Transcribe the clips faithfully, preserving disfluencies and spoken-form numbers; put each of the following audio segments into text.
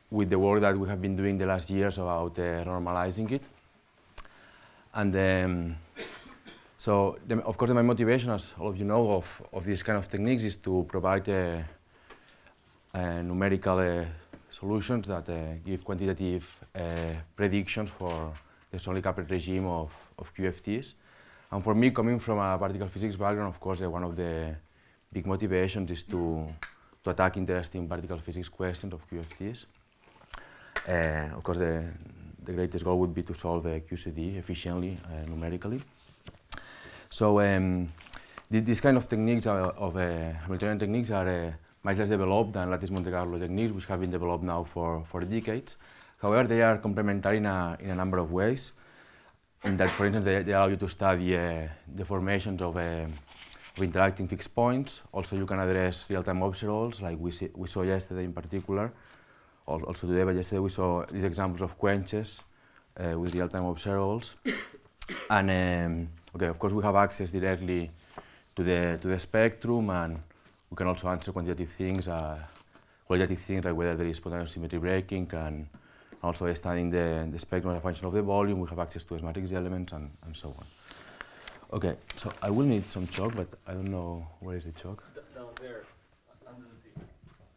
with the work that we have been doing the last years about uh, normalizing it. And um, so, the, of course, the main motivation, as all of you know, of, of these kind of techniques is to provide uh, uh, numerical uh, solutions that uh, give quantitative uh, predictions for the strongly coupled regime of, of Q F Ts. And for me, coming from a particle physics background, of course, uh, one of the big motivations is to, to attack interesting particle physics questions of Q F Ts. Uh, of course, the, the greatest goal would be to solve uh, Q C D efficiently, uh, numerically. So um, th these kind of techniques are, of uh, Hamiltonian techniques are uh, much less developed than lattice Monte Carlo techniques, which have been developed now for, for decades. However, they are complementary in a, in a number of ways. In that, for instance, they, they allow you to study uh, the formations of, uh, of interacting fixed points. Also, you can address real-time observables, like we, see, we saw yesterday in particular. Also today, but yesterday we saw these examples of quenches uh, with real-time observables. And um, okay, of course, we have access directly to the to the spectrum, and we can also answer quantitative things, uh, qualitative things like whether there is potential symmetry breaking, and also studying the, the spectrum as a function of the volume. We have access to S matrix elements and, and so on. Okay, so I will need some chalk, but I don't know where is the chalk. D down there, under the table.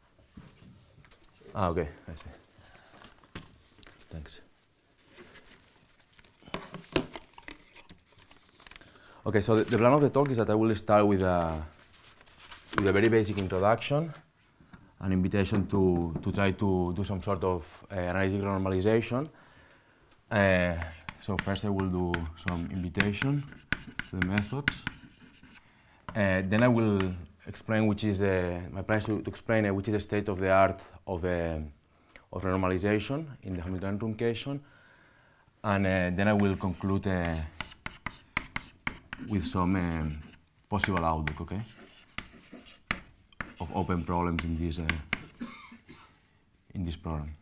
Ah, okay, I see. Thanks. Okay, so the, the plan of the talk is that I will start with a, with a very basic introduction, an invitation to, to try to do some sort of uh, analytical normalization. Uh, so first I will do some invitation to the methods. Uh, then I will explain which is the, my plan is to, to explain uh, which is the state of the art of, uh, of normalization in the Hamiltonian truncation. And uh, then I will conclude uh, with some um, possible outlook, okay, of open problems in this, uh, in this problem.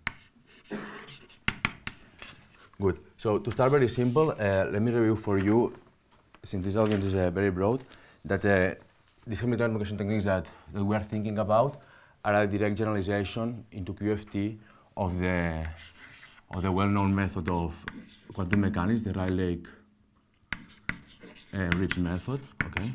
Good. So to start very simple, uh, let me review for you, since this audience is uh, very broad, that uh, these Hamiltonian truncation techniques that, that we are thinking about are a direct generalization into Q F T of the, of the well-known method of quantum mechanics, the Rayleigh Uh, Ridge method, okay.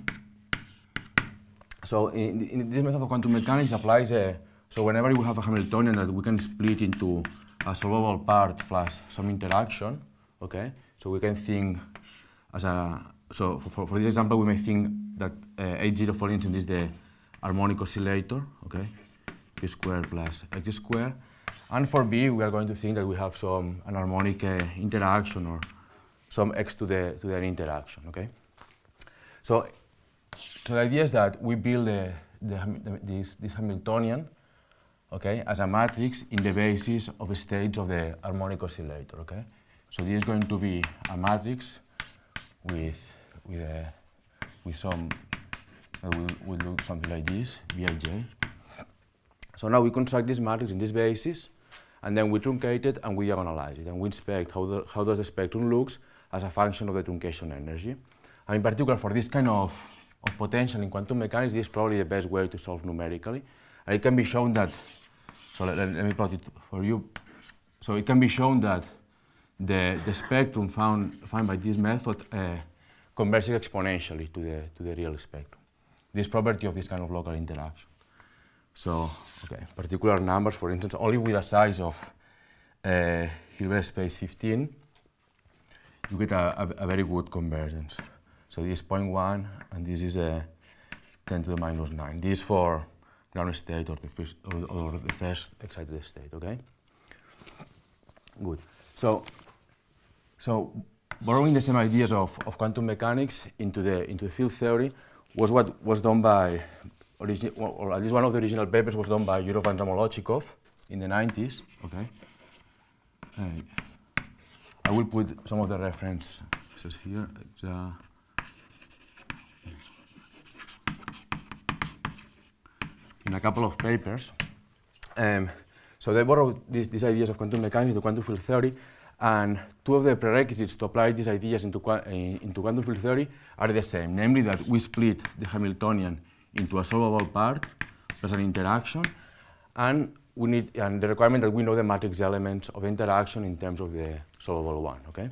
So in, in this method of quantum mechanics applies, uh, so whenever we have a Hamiltonian that we can split into a solvable part plus some interaction, okay. So we can think as a, so for, for this example we may think that uh, H zero, for instance, is the harmonic oscillator, okay, Q squared plus X squared. And for B we are going to think that we have some an harmonic uh, interaction or some X to the, to the interaction, okay. So, so the idea is that we build the, the, the, this, this Hamiltonian, okay, as a matrix in the basis of a stage of the harmonic oscillator, okay. So this is going to be a matrix with with a, with some that will will look something like this, Bij. So now we construct this matrix in this basis, and then we truncate it and we diagonalize it, and we inspect how the, how does the spectrum looks as a function of the truncation energy. And in particular, for this kind of, of potential in quantum mechanics, this is probably the best way to solve numerically. And it can be shown that, so let, let me plot it for you. So it can be shown that the, the spectrum found, found by this method uh, converges exponentially to the, to the real spectrum. This property of this kind of local interaction. So, okay, particular numbers, for instance, only with a size of uh, Hilbert space fifteen, you get a, a, a very good convergence. So this is zero point one, and this is a ten to the minus nine. This is for ground state or the first, or, or the first excited state, okay? Good. So, so borrowing the same ideas of, of quantum mechanics into the, into the field theory was what was done by, origi or at least one of the original papers was done by Yurov and Ramolochikov in the nineties, okay? Uh, I will put some of the references here. Uh, in a couple of papers. Um, so they borrowed these, these ideas of quantum mechanics, the quantum field theory, and two of the prerequisites to apply these ideas into, uh, into quantum field theory are the same, namely that we split the Hamiltonian into a solvable part plus an interaction, and we need, and the requirement that we know the matrix elements of interaction in terms of the solvable one, okay?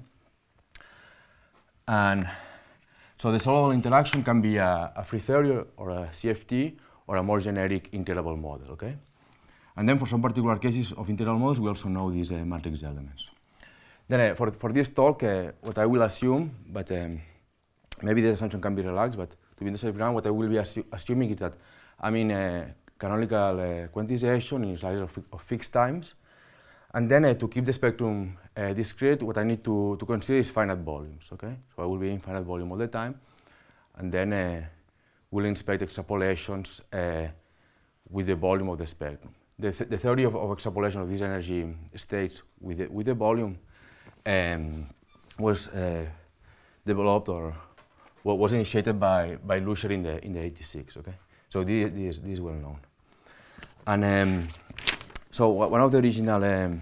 And so the solvable interaction can be a, a free theory or a C F T or a more generic integrable model, okay? And then for some particular cases of integral models, we also know these uh, matrix elements. Then uh, for, for this talk, uh, what I will assume, but um, maybe the assumption can be relaxed, but to be in the safe ground, what I will be assu assuming is that I'm in uh, canonical uh, quantization in slices of, fi of fixed times. And then uh, to keep the spectrum uh, discrete, what I need to, to consider is finite volumes, okay? So I will be in finite volume all the time. And then uh, we'll inspect extrapolations uh, with the volume of the spectrum. The, th the theory of, of extrapolation of these energy states with the, with the volume um, was uh, developed or well, was initiated by, by Lusher in the, in the eighty-six, okay? So this, this, this is well known. And um, so one of the original, um,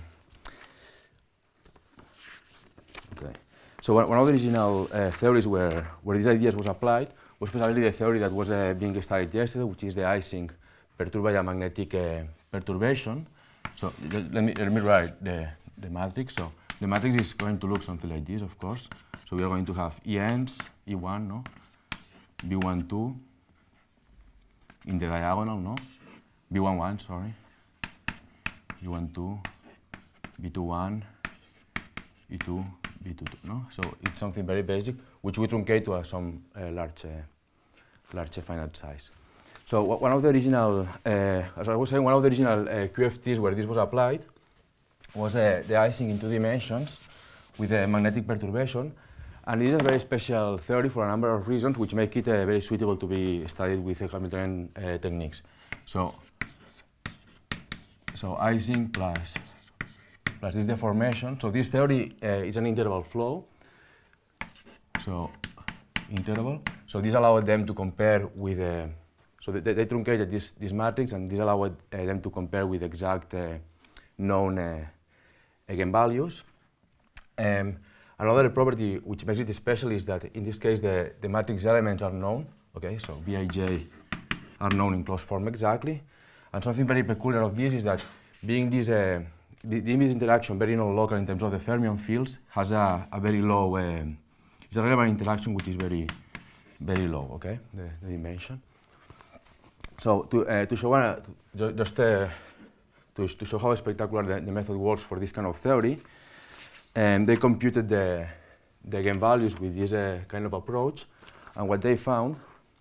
okay, so one of the original uh, theories where, where these ideas was applied was precisely the theory that was uh, being studied yesterday, which is the Ising perturbed by a magnetic uh, perturbation. So let me, let me write the, the matrix. So the matrix is going to look something like this, of course. So we are going to have E Ns, E one, no? B one two in the diagonal, no? B one one, sorry. B one two, B two one, E two, B two two, no? So it's something very basic, which we truncate to uh, some uh, large, uh, large finite size. So one of the original, uh, as I was saying, one of the original uh, Q F Ts where this was applied was uh, the Ising in two dimensions with a magnetic perturbation. And it is a very special theory for a number of reasons, which make it uh, very suitable to be studied with uh, Hamiltonian uh, techniques. So, so Ising plus, plus this deformation. So this theory uh, is an interval flow. So interval. So this allowed them to compare with, uh, so they, they truncated this, this matrix, and this allowed uh, them to compare with exact uh, known uh, eigenvalues. Um, another property which makes it special is that in this case the, the matrix elements are known. Okay, so Bij are known in closed form exactly. And something very peculiar of this is that being this, uh, the, the image interaction very non-local in terms of the fermion fields has a, a very low, uh, it's a relevant interaction which is very, very low, okay, the, the dimension. So to, uh, to show, uh, to, just uh, to, to show how spectacular the, the method works for this kind of theory, and they computed the, the eigenvalues with this uh, kind of approach, and what they found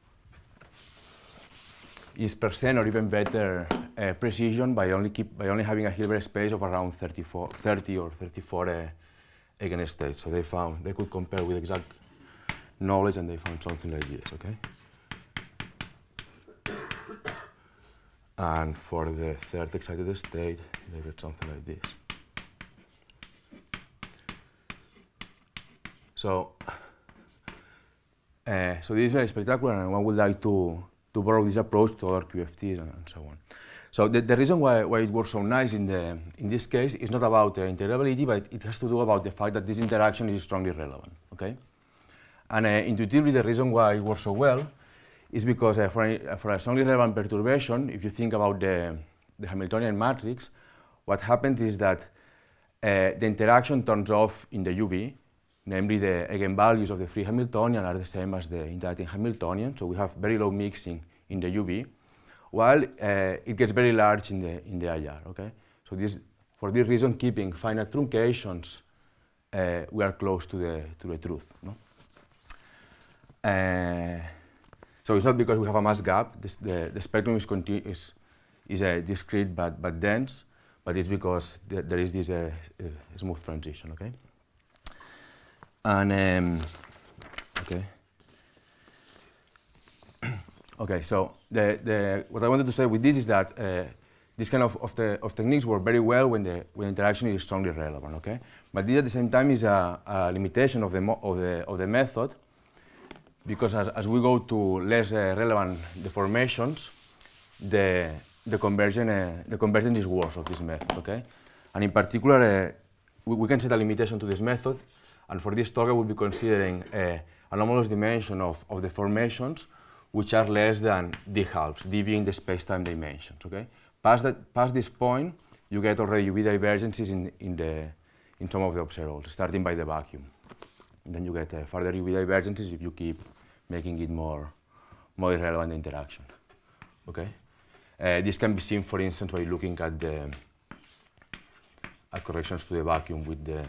is percent or even better uh, precision by only keep by only having a Hilbert space of around thirty-four, thirty or thirty-four uh, eigenstates. So they found they could compare with exact knowledge, and they found something like this. Okay. And for the third excited state, they get something like this. So, uh, so this is very spectacular, and one would like to, to borrow this approach to other Q F Ts and, and so on. So the, the reason why, why it works so nice in, the, in this case is not about uh, integrability, but it has to do about the fact that this interaction is strongly relevant, okay? And uh, intuitively, the reason why it works so well is because uh, for, a, for a strongly relevant perturbation, if you think about the, the Hamiltonian matrix, what happens is that uh, the interaction turns off in the U V, namely the eigenvalues of the free Hamiltonian are the same as the interacting Hamiltonian, so we have very low mixing in the U V, while uh, it gets very large in the, in the I R, okay? So this, for this reason, keeping finite truncations, uh, we are close to the, to the truth, no? Uh, so it's not because we have a mass gap, this, the, the spectrum is, is, is uh, discrete but, but dense, but it's because the, there is this uh, uh, smooth transition, okay? And, um, okay. Okay, so the, the, what I wanted to say with this is that uh, this kind of, of, the, of techniques work very well when the when interaction is strongly relevant, okay? But this at the same time is a, a limitation of the, mo of, the, of the method, because as, as we go to less uh, relevant deformations, the, the, conversion, uh, the convergence is worse of this method, okay? And in particular, uh, we, we can set a limitation to this method, and for this talk I will be considering uh, anomalous dimension of, of deformations which are less than d halves, d being the space-time dimensions, okay? past, that, past this point, you get already U V divergences in, in, the, in some of the observables, starting by the vacuum. And then you get uh, further U V divergences if you keep making it more, more irrelevant interaction. Okay? Uh, this can be seen, for instance, by looking at the at corrections to the vacuum with the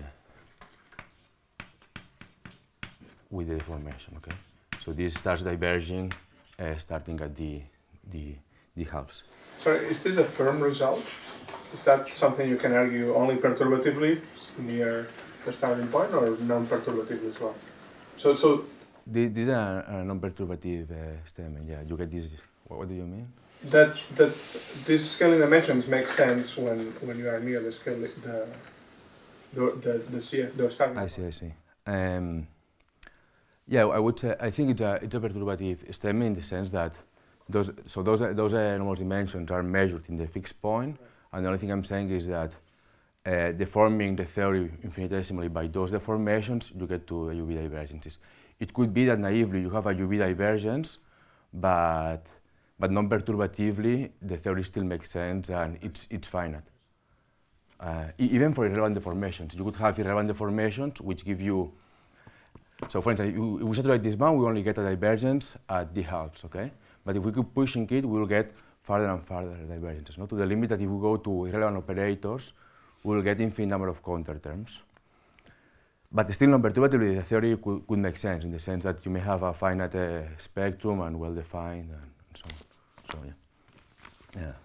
with the deformation. Okay, so this starts diverging, uh, starting at the the the halves. So is this a firm result? Is that something you can argue only perturbatively near the starting point, or non-perturbatively as well? So so this, this is a, a non-perturbative uh, statement. Yeah, you get this. What, what do you mean? That that these scaling dimensions make sense when when you are near the scale the the the, the C S the starting. I see. I see. Um, yeah, I would say I think it's a it's a perturbative statement in the sense that those so those those anomalous dimensions are measured in the fixed point, right. And the only thing I'm saying is that uh, deforming the theory infinitesimally by those deformations, you get to U V divergences. It could be that naively you have a U V divergence, but But non-perturbatively, the theory still makes sense and it's, it's finite. Uh, even for irrelevant deformations. You could have irrelevant deformations which give you, so for instance, if we saturate this band, we only get a divergence at d halves, okay? But if we keep pushing it, we will get further and further divergences, no? To the limit that if we go to irrelevant operators, we will get infinite number of counter terms. But still non-perturbatively, the theory could, could make sense in the sense that you may have a finite uh, spectrum and well-defined and, and so on. So yeah, yeah.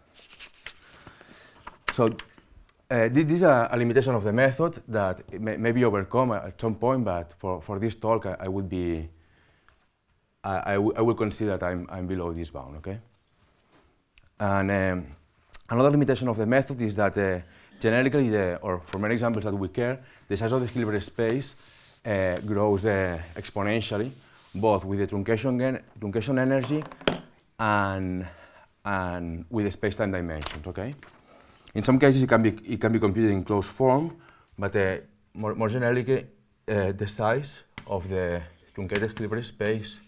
So uh, this is a, a limitation of the method that it may, may be overcome at some point, but for, for this talk, I, I would be, I, I, I will consider that I'm, I'm below this bound, okay? And um, another limitation of the method is that uh, generically, the, or for many examples that we care, the size of the Hilbert space uh, grows uh, exponentially, both with the truncation, truncation energy and, and with the space-time dimensions, okay? In some cases, it can be, it can be computed in closed form, but uh, more, more generally, uh, the size of the truncated Hilbert space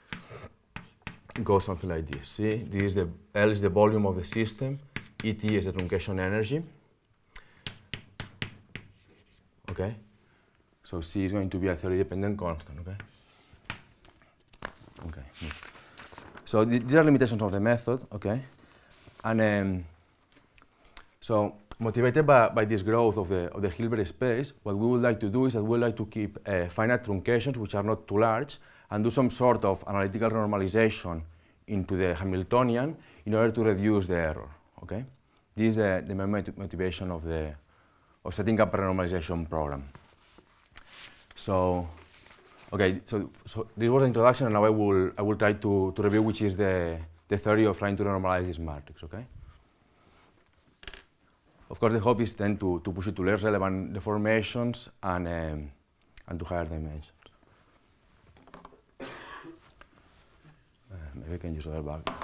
goes something like this. See, this is the, L is the volume of the system, E T is the truncation energy, okay? So C is going to be a theory-dependent constant, okay? Okay. So these are limitations of the method, okay? And um, so motivated by, by this growth of the, of the Hilbert space, what we would like to do is that we would like to keep uh, finite truncations which are not too large and do some sort of analytical normalization into the Hamiltonian in order to reduce the error, okay? This is the, the main motivation of, the, of setting up a renormalization program. So, okay, so, so this was the introduction, and now I will, I will try to, to review which is the, the theory of trying to normalize this matrix, okay? Of course, the hope is then to, to push it to less relevant deformations and, um, and to higher dimensions. Uh, maybe I can use other backgrounds.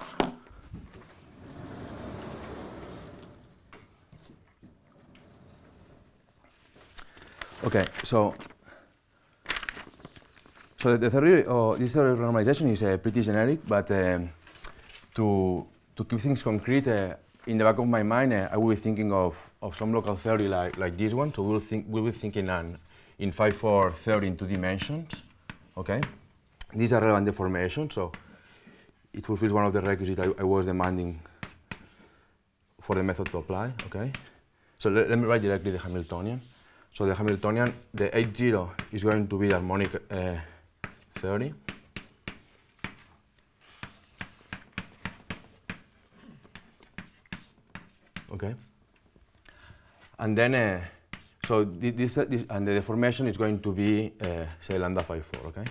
Okay, so So the theory, uh, this theory of normalization is uh, pretty generic, but um, to, to keep things concrete, uh, in the back of my mind, uh, I will be thinking of, of some local theory like, like this one. So we'll, think, we'll be thinking an, in phi four theory in two dimensions, okay? These are relevant deformations, so it fulfills one of the requisites I, I was demanding for the method to apply, okay? So let, let me write directly the Hamiltonian. So the Hamiltonian, the H zero is going to be the harmonic uh, theory. Okay. And then, uh, so this, this, and the deformation is going to be, uh, say, lambda phi four, okay?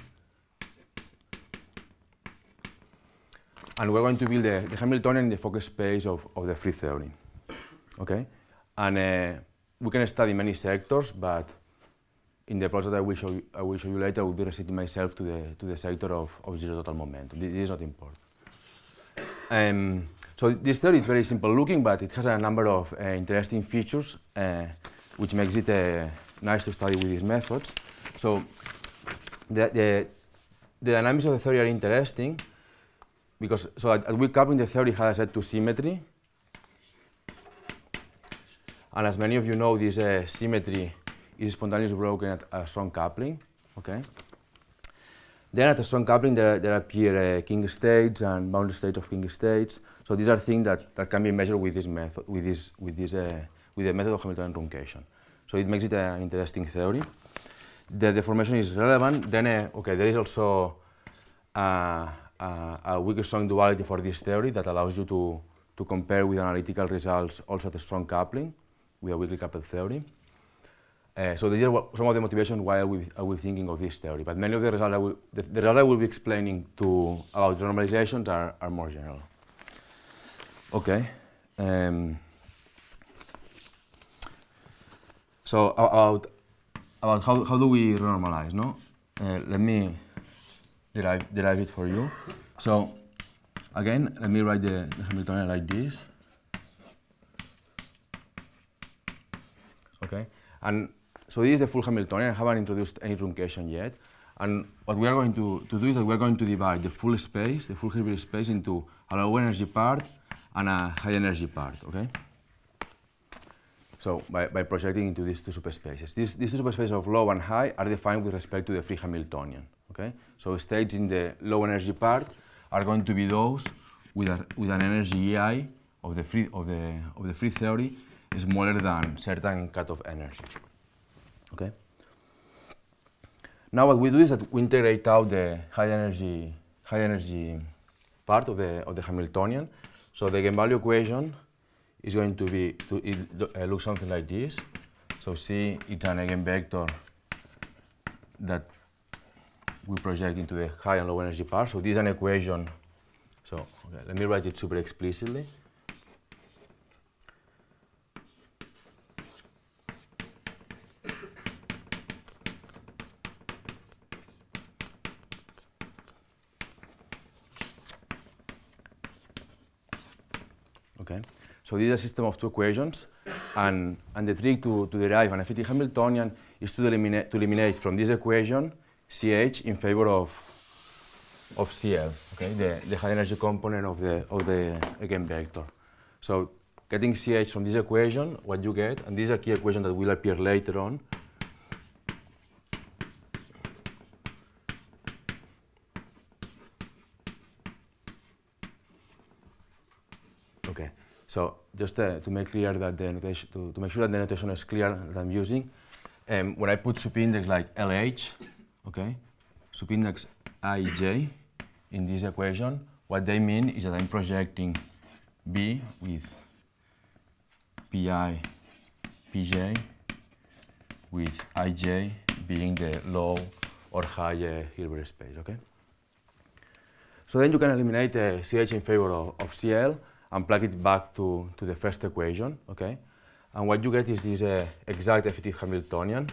And we're going to build the, the Hamiltonian in the focus space of, of the free theory, okay? And uh, we can study many sectors, but in the process that I will show you, I will show you later, I will be restricting myself to the, to the sector of, of zero total momentum. This is not important. Um, so this theory is very simple looking, but it has a number of uh, interesting features, uh, which makes it uh, nice to study with these methods. So the, the, the dynamics of the theory are interesting, because so at, at weak coupling the theory has a set to symmetry, And as many of you know, this uh, symmetry is spontaneously broken at a strong coupling. Okay. Then at a strong coupling, there, there appear uh, King states and boundary states of King states. So these are things that, that can be measured with this method, with this, with this, uh, with the method of Hamiltonian truncation. So it makes it uh, an interesting theory. The deformation is relevant. Then, uh, okay, there is also uh, uh, a weak strong duality for this theory that allows you to to compare with analytical results also at a strong coupling with a weakly coupled theory. Uh, so these are some of the motivations why are we, are we thinking of this theory. But many of the results I will, the, the results I will be explaining to about normalizations are, are more general. Okay. Um, so about about how, how do we normalize, no? Uh, let me derive, derive it for you. So again, let me write the, the Hamiltonian like this. Okay. And so this is the full Hamiltonian. I haven't introduced any truncation yet. And what we are going to, to do is that we are going to divide the full space, the full Hilbert space, into a low energy part and a high energy part, okay? So by, by projecting into these two subspaces. These, these two subspaces of low and high are defined with respect to the free Hamiltonian, okay? So states in the low energy part are going to be those with, a, with an energy E I of the free, of the, of the free theory smaller than certain cutoff energy. Okay. Now what we do is that we integrate out the high energy, high energy part of the of the Hamiltonian. So the eigenvalue equation is going to be to it uh, looks something like this. So C it's an eigenvector that we project into the high and low energy part. So this is an equation. So okay, let me write it super explicitly. Okay. So this is a system of two equations, and, and the trick to, to derive an effective Hamiltonian is to eliminate, to eliminate from this equation C H in favor of, of C L, okay, the, the high energy component of the, of the eigenvector. So getting C H from this equation, what you get, and this is a key equation that will appear later on, okay. So just uh, to make clear that the notation, to, to make sure that the notation is clear that I'm using, um, when I put subindex like L H, okay, subindex I J in this equation, what they mean is that I'm projecting B with Pi, Pj, with Ij being the low or high uh, Hilbert space, okay? So then you can eliminate uh, C H in favor of, of C L and plug it back to, to the first equation, okay? And what you get is this uh, exact effective Hamiltonian.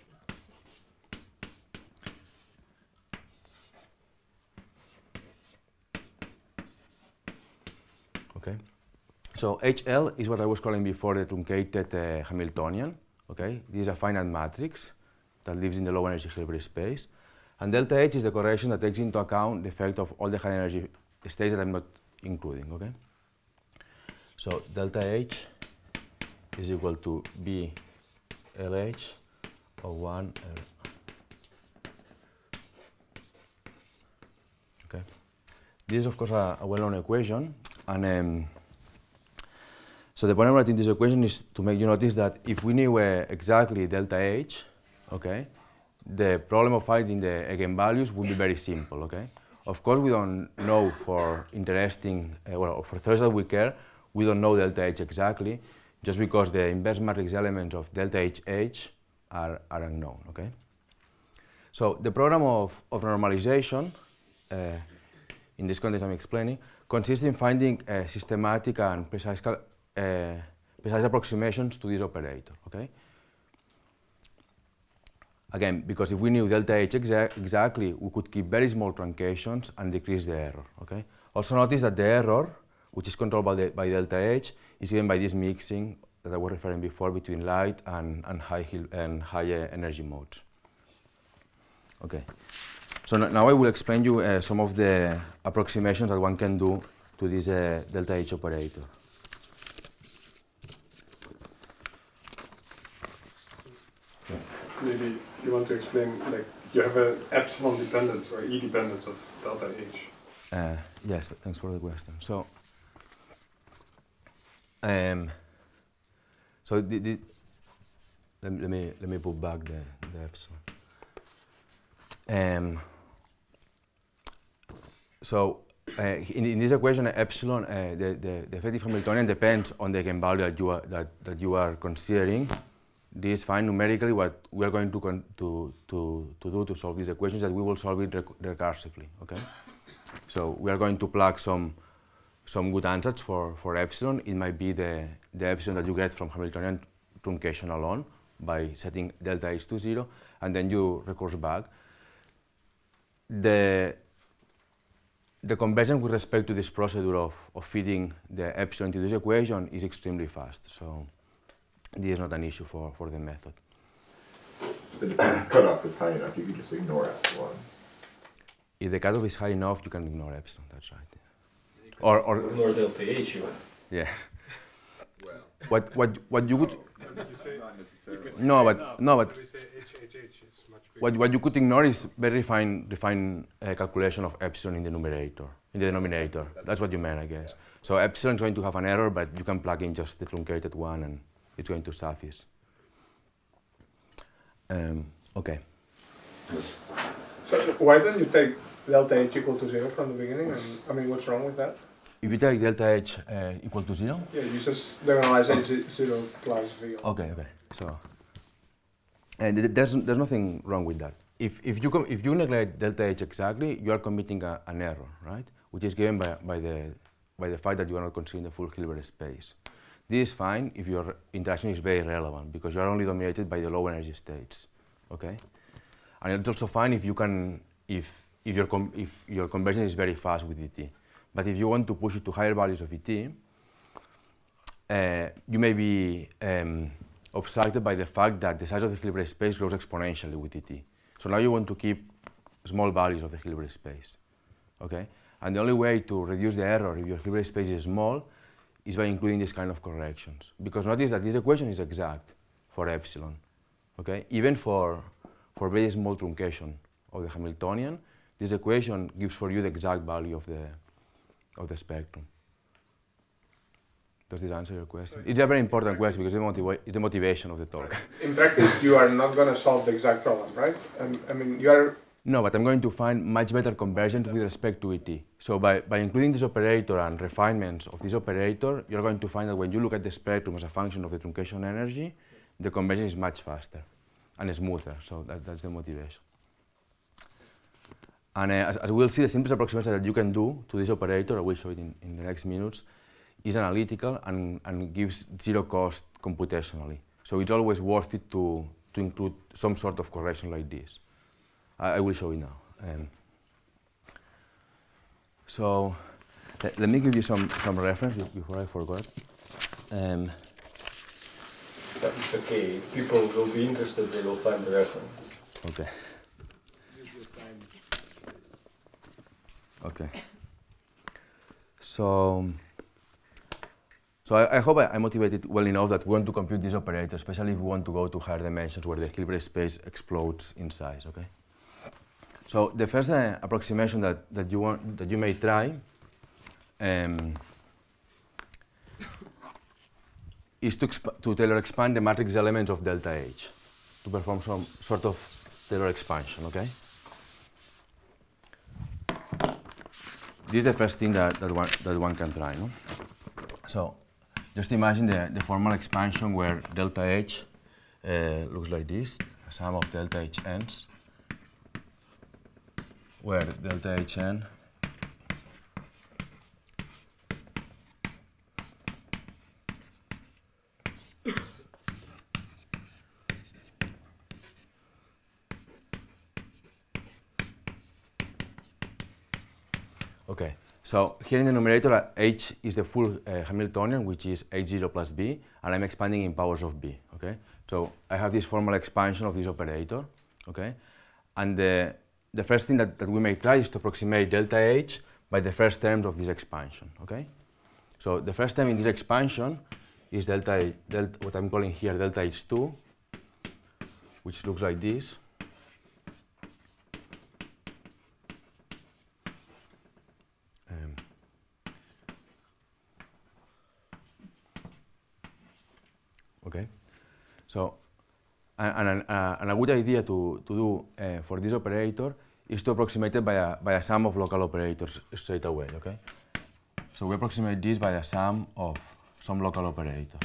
Okay? So H L is what I was calling before the truncated uh, Hamiltonian, okay? This is a finite matrix that lives in the low energy Hilbert space. And delta H is the correction that takes into account the effect of all the high energy states that I'm not including, okay? So delta H is equal to B L H of one L. Okay. This is of course a, a well-known equation, and um, so the point of writing this equation is to make you notice that if we knew uh, exactly delta H, okay, the problem of finding the eigenvalues would be very simple, okay? Of course, we don't know for interesting, uh, well, for theories that we care, we don't know delta H exactly, just because the inverse matrix elements of delta H H are, are unknown, okay? So the program of, of normalization, uh, in this context I'm explaining, consists in finding uh, systematic and precise, uh, precise approximations to this operator, okay? Again, because if we knew delta H exa exactly, we could keep very small truncations and decrease the error, okay? Also notice that the error, which is controlled by, the, by delta H, is given by this mixing that I was referring before between light and, and high, and high uh, energy modes. Okay, so now I will explain you uh, some of the approximations that one can do to this uh, delta H operator. maybe you want to explain, like, you have an epsilon dependence or E dependence of delta H. Uh, yes, thanks for the question. So, um, so the, the, let, let me let me put back the, the epsilon. Um, so, uh, in, in this equation, epsilon, uh, the, the, the effective Hamiltonian depends on the eigenvalue that you are that, that you are considering. This is fine numerically. What we are going to con to to to do to solve these equations is that we will solve it rec recursively. Okay. So we are going to plug some some good ansatz for for epsilon. It might be the the epsilon that you get from Hamiltonian truncation alone by setting delta H to zero, and then you recurse back. The the conversion with respect to this procedure of of fitting the epsilon into this equation is extremely fast. So this is not an issue for for the method. But if the cutoff is high enough, you can just ignore epsilon. If the cutoff is high enough, you can ignore epsilon. That's right. Yeah. Or or Ignore delta H even. Yeah. Well, What what what you could You say, not necessarily. no but no but we say H H H is much bigger. what what you could ignore is very refined refined uh, calculation of epsilon in the numerator in the denominator. That's what you meant, I guess. So epsilon is going to have an error, but you can plug in just the truncated one, and it's going to suffice. Um, okay. So why don't you take delta H equal to zero from the beginning? And I mean, what's wrong with that? If you take delta H uh, equal to zero. Yeah, you just diagonalize H zero plus V. Okay, okay. So, and th there's there's nothing wrong with that. If if you com if you neglect delta H exactly, you are committing a, an error, right? Which is given by by the by the fact that you are not considering the full Hilbert space. This is fine if your interaction is very relevant because you are only dominated by the low energy states, okay? And it's also fine if you can if if your com if your conversion is very fast with E T. But if you want to push it to higher values of E T, uh, you may be um, obstructed by the fact that the size of the Hilbert space grows exponentially with E T. So now you want to keep small values of the Hilbert space, okay? And the only way to reduce the error if your Hilbert space is small is by including this kind of corrections. Because notice that this equation is exact for epsilon, okay? Even for, for very small truncation of the Hamiltonian, this equation gives for you the exact value of the, of the spectrum. Does this answer your question? It's a very important question because it's the, motiva it's the motivation of the talk. In practice, you are not going to solve the exact problem, right? Um, I mean, you are. No, but I'm going to find much better conversions with respect to E T. So by, by including this operator and refinements of this operator, you're going to find that when you look at the spectrum as a function of the truncation energy, the conversion is much faster and smoother. So that, that's the motivation. And uh, as, as we'll see, the simplest approximation that you can do to this operator, I will show it in, in the next minutes, is analytical and, and gives zero cost computationally. So it's always worth it to, to include some sort of correction like this. I, I will show you now. Um, so let, let me give you some, some reference before I forgot. Um, But it's okay. If people will be interested, they will find the references. okay. Okay. So, so I, I hope I, I motivated well enough that we want to compute this operator, especially if we want to go to higher dimensions where the Hilbert space explodes in size. Okay. So the first uh, approximation that that you want that you may try um, is to to Taylor expand the matrix elements of delta H to perform some sort of Taylor expansion. Okay. This is the first thing that, that, one, that one can try. No? So just imagine the, the formal expansion where delta H uh, looks like this, a sum of delta H n's, where delta H n Okay, so here in the numerator, uh, H is the full uh, Hamiltonian, which is H zero plus B, and I'm expanding in powers of B, okay? So I have this formal expansion of this operator, okay? And the, the first thing that, that we may try is to approximate delta H by the first terms of this expansion, okay? So the first term in this expansion is delta, delta what I'm calling here delta H two, which looks like this. Um, okay, so and, and, uh, and a good idea to, to do uh, for this operator is to approximate it by a, by a sum of local operators straight away, okay? So we approximate this by a sum of some local operators,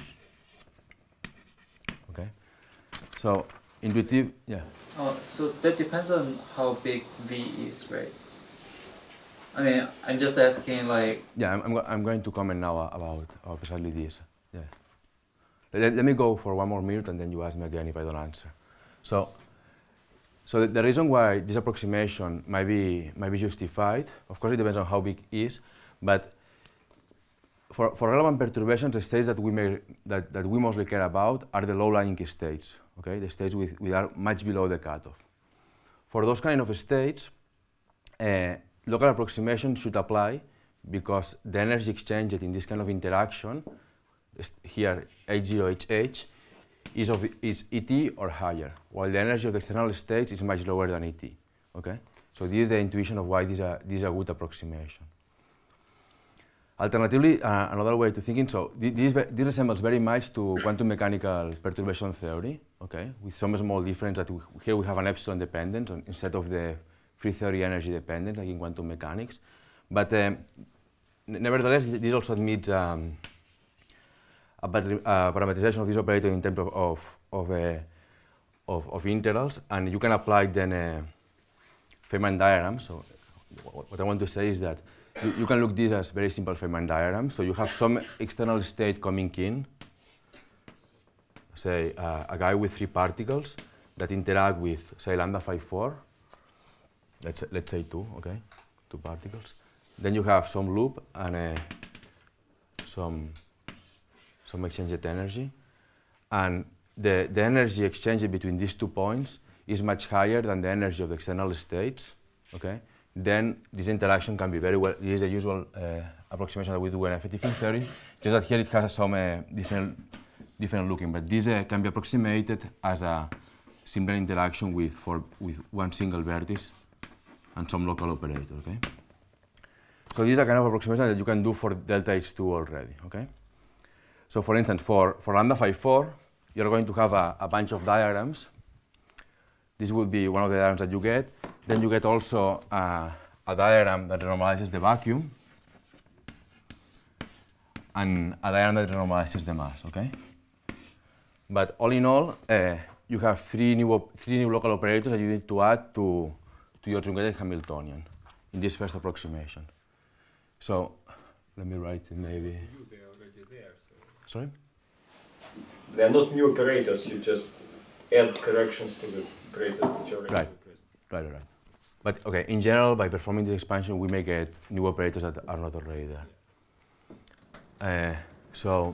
okay? So intuitive, yeah. Oh, so that depends on how big V is, right? I mean, I'm just asking, like. Yeah, I'm, I'm, go I'm going to comment now about, about precisely this. Yeah. Let, let me go for one more minute and then you ask me again if I don't answer. So, so the, the reason why this approximation might be, might be justified, of course it depends on how big it is, but for, for relevant perturbations, the states that we, may, that, that we mostly care about are the low-lying states, okay? The states with, with are much below the cutoff. For those kind of states, uh, local approximation should apply because the energy exchanged in this kind of interaction, here H zero H H, is, of, is E T or higher, while the energy of the external states is much lower than E T. Okay? So this is the intuition of why this is a, this is a good approximation. Alternatively, uh, another way to thinking, so this, this resembles very much to quantum mechanical perturbation theory, okay, with some small difference that we, here we have an epsilon dependence on, instead of the free theory energy dependence, like in quantum mechanics. But um, nevertheless, this also admits um, a uh, parameterization of this operator in terms of, of, of, uh, of, of integrals, and you can apply then a Feynman diagram. So what I want to say is that you, you can look this as very simple Feynman diagrams. So you have some external state coming in, say uh, a guy with three particles that interact with, say, lambda phi four. Let's, let's say two, okay, two particles. Then you have some loop and uh, some, some exchanged energy. And the, the energy exchanged between these two points is much higher than the energy of the external states, okay? Then this interaction can be very well, this is the usual uh, approximation that we do in effective field theory, just that here it has some uh, different, different looking, but this uh, can be approximated as a simple interaction with, for, with one single vertex and some local operator, okay? So this is a kind of approximation that you can do for delta H two already, okay? So for instance, for, for lambda phi four, you're going to have a, a bunch of diagrams. This would be one of the diagrams that you get. Then you get also uh, a diagram that normalizes the vacuum and a diagram that normalizes the mass, okay? But all in all, uh, you have three new, three new local operators that you need to add to, to your truncated Hamiltonian in this first approximation. So let me write it maybe. They're already there. So. Sorry? They're not new operators, you just add corrections to the operators which are already Right. Right, right, right. But okay, in general, by performing the expansion, we may get new operators that are not already there. Uh, so,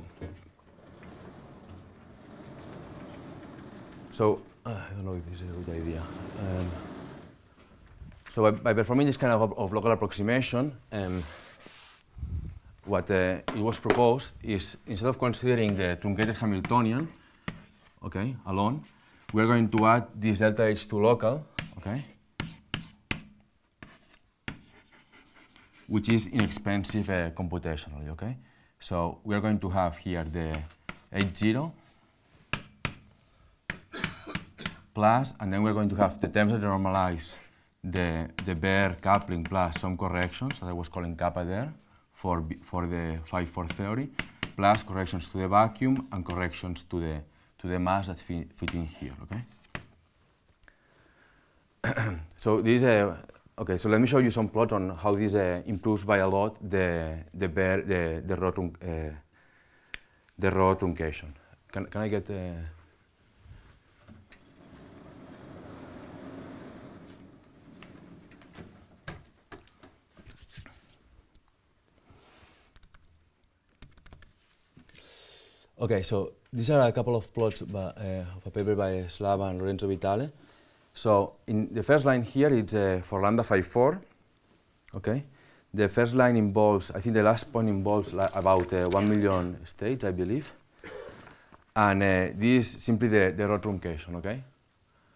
so uh, I don't know if this is a good idea. Um, so by, by performing this kind of, of local approximation, um, what uh, it was proposed is instead of considering the truncated Hamiltonian, okay, alone, we're going to add this delta H two local, okay, which is inexpensive uh, computationally, okay? So we're going to have here the H zero plus, and then we're going to have the terms that normalize the, the bare coupling plus some corrections that I was calling kappa there for, for the phi four theory, plus corrections to the vacuum and corrections to the, to the mass that fit, fit in here, okay? So this uh, Okay, so let me show you some plots on how this uh, improves by a lot the the bear, the the raw trunc, uh, the raw truncation. Can can I get? Uh... Okay, so these are a couple of plots by, uh, of a paper by Slava and Lorenzo Vitale. So in the first line here, it's uh, for lambda phi four, okay? The first line involves, I think the last point involves like about uh, one million states, I believe. And uh, this is simply the, the raw truncation, okay?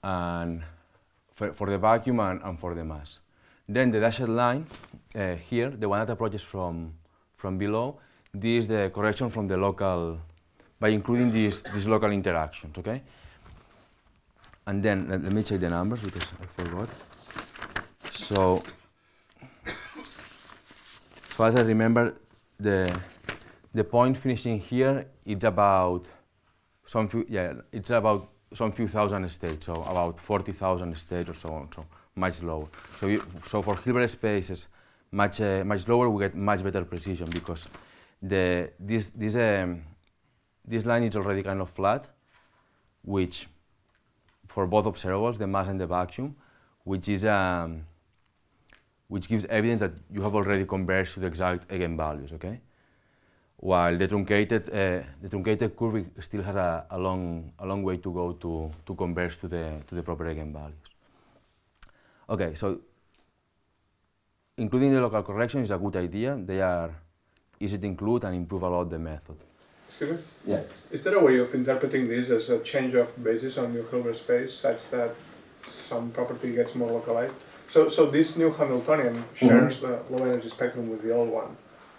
and for, for the vacuum and, and for the mass. Then the dashed line uh, here, the one that approaches from, from below, this is the correction from the local, by including these, these local interactions, okay? And then, let, let me check the numbers because I forgot. So, as far as I remember, the, the point finishing here, it's about some few, yeah, it's about some few thousand states, so about forty thousand states or so on, so much lower. So, you, so for Hilbert spaces, much uh, much lower, we get much better precision because the this this um, this line is already kind of flat, which for both observables, the mass and the vacuum, which is um, which gives evidence that you have already converged to the exact eigenvalues, okay? While the truncated, uh, the truncated curve still has a, a, long, a long way to go to, to converge to the, to the proper eigenvalues. Okay, so including the local correction is a good idea. They are easy to include and improve a lot the method. Excuse me? Yeah. Is there a way of interpreting this as a change of basis on your Hilbert space such that some property gets more localized? So, so this new Hamiltonian shares mm-hmm. the low energy spectrum with the old one.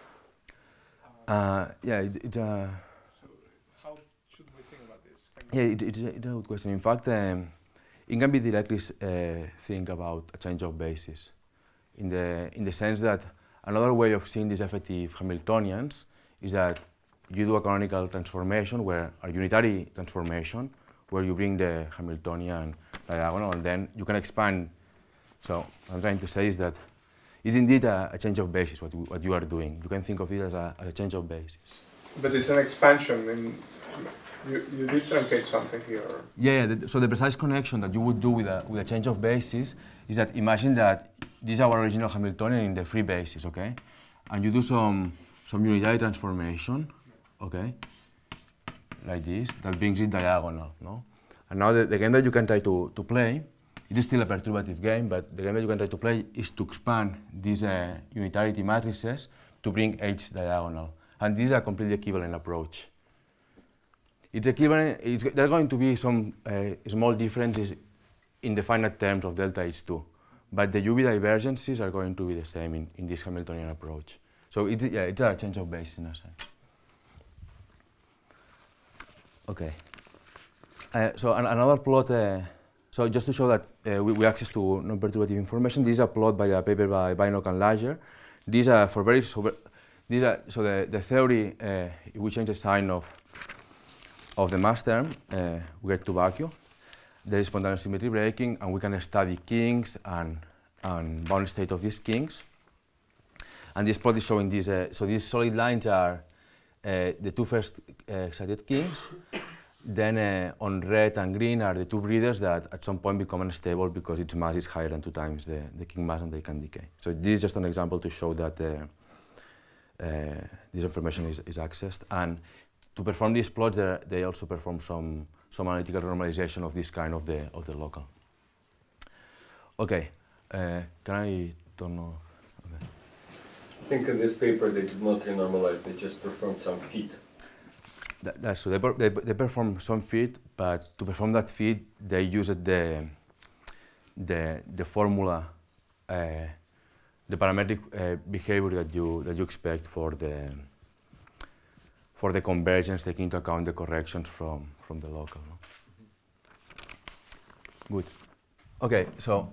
Uh, yeah, it, it, uh, so how should we think about this? Yeah, it, it, it's a good question. In fact, um, it can be directly uh, think about a change of basis, in the in the sense that another way of seeing these effective Hamiltonians is that you do a canonical transformation, where a unitary transformation, where you bring the Hamiltonian diagonal, and then you can expand. So what I'm trying to say is that it's indeed a, a change of basis, what, what you are doing. You can think of it as a, as a change of basis. But it's an expansion, and you, you did truncate something here. Yeah, yeah the, so the precise connection that you would do with a, with a change of basis is that imagine that this is our original Hamiltonian in the free basis, okay? And you do some, some unitary transformation, okay? Like this, that brings it diagonal, no? And now the, the game that you can try to, to play, it is still a perturbative game, but the game that you can try to play is to expand these uh, unitarity matrices to bring H diagonal. And this is a completely equivalent approach. It's equivalent, it's, there are going to be some uh, small differences in the finite terms of delta H two, but the U V divergences are going to be the same in, in this Hamiltonian approach. So it's, yeah, it's a change of basis in a sense. Okay. Uh, so an, another plot, uh, so just to show that uh, we, we access to non-perturbative information, this is a plot by a paper by Beinok and Lager. These are for very sober, these are, so the, the theory, uh, if we change the sign of, of the mass term, uh, we get to vacuum. There is spontaneous symmetry breaking, and we can study kinks and, and bound state of these kinks. And this plot is showing these, uh, so these solid lines are uh, the two first uh, excited kinks. Then uh, on red and green are the two breeders that at some point become unstable because its mass is higher than two times the, the kink mass and they can decay. So this is just an example to show that uh, uh, this information is, is accessed. And to perform these plots, they also perform some, some analytical normalization of this kind of the, of the local. Okay, uh, can I turn off? Okay. I think in this paper they did not renormalize, they just performed some feat. That, that's so they, per, they, they perform some feat, but to perform that feat, they used the, the, the formula, uh, the parametric uh, behavior that you, that you expect for the, for the convergence, taking into account the corrections from, from the local. No? Mm-hmm. Good. Okay, so,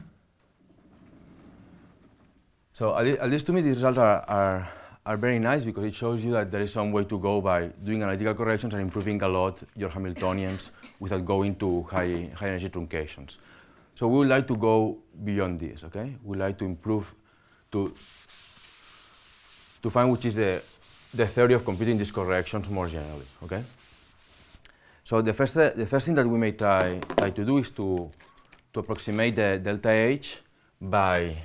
so at, at least to me, these results are, are are very nice because it shows you that there is some way to go by doing analytical corrections and improving a lot your Hamiltonians without going to high, high energy truncations. So we would like to go beyond this, okay? We would like to improve, to, to find which is the, the theory of computing these corrections more generally, okay? So the first, uh, the first thing that we may try, try to do is to, to approximate the delta H by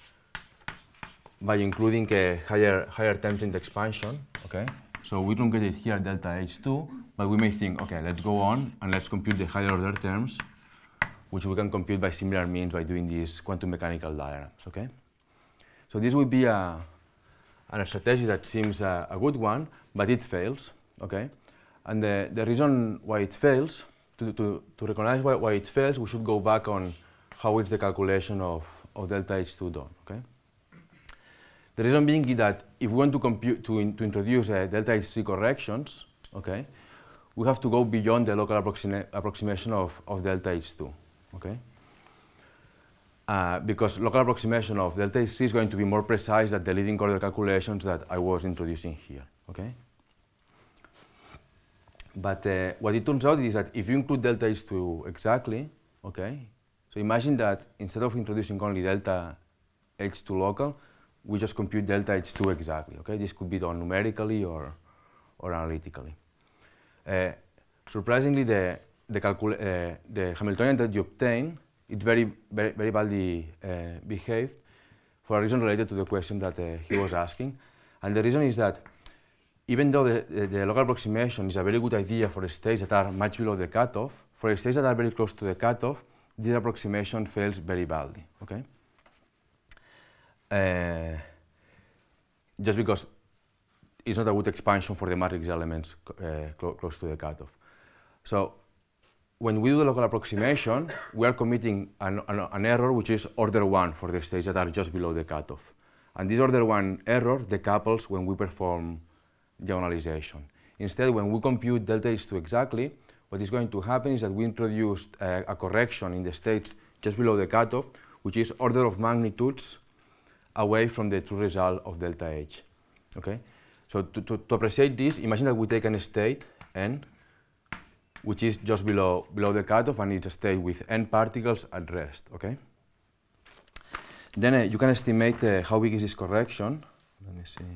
by including uh, higher, higher terms in the expansion, okay? So we truncated here delta H two, but we may think, okay, let's go on and let's compute the higher order terms, which we can compute by similar means by doing these quantum mechanical diagrams, okay? So this would be a, an strategy that seems a, a good one, but it fails, okay? And the, the reason why it fails, to, to, to recognize why, why it fails, we should go back on how is the calculation of, of delta H two done, okay? The reason being is that if we want to, compute, to, in, to introduce uh, delta H three corrections, okay, we have to go beyond the local approxima approximation of, of delta H two, okay? Uh, because local approximation of delta H three is going to be more precise than the leading order calculations that I was introducing here, okay? But uh, what it turns out is that if you include delta H two exactly, okay, so imagine that instead of introducing only delta H two local, we just compute delta H two exactly, okay? This could be done numerically or, or analytically. Uh, surprisingly, the, the, calcula uh, the Hamiltonian that you obtain, it's very, very, very badly uh, behaved for a reason related to the question that uh, he was asking. And the reason is that even though the, the, the local approximation is a very good idea for states that are much below the cutoff, for states that are very close to the cutoff, this approximation fails very badly, okay? Uh, just because it's not a good expansion for the matrix elements uh, clo close to the cutoff. So when we do the local approximation, we are committing an, an, an error which is order one for the states that are just below the cutoff. And this order one error decouples when we perform diagonalization. Instead, when we compute delta H two exactly, what is going to happen is that we introduced uh, a correction in the states just below the cutoff, which is order of magnitudes away from the true result of delta H. Okay? So to, to, to appreciate this, imagine that we take a state n, which is just below, below the cutoff, and it's a state with n particles at rest. Okay? Then uh, you can estimate uh, how big is this correction. Let me see.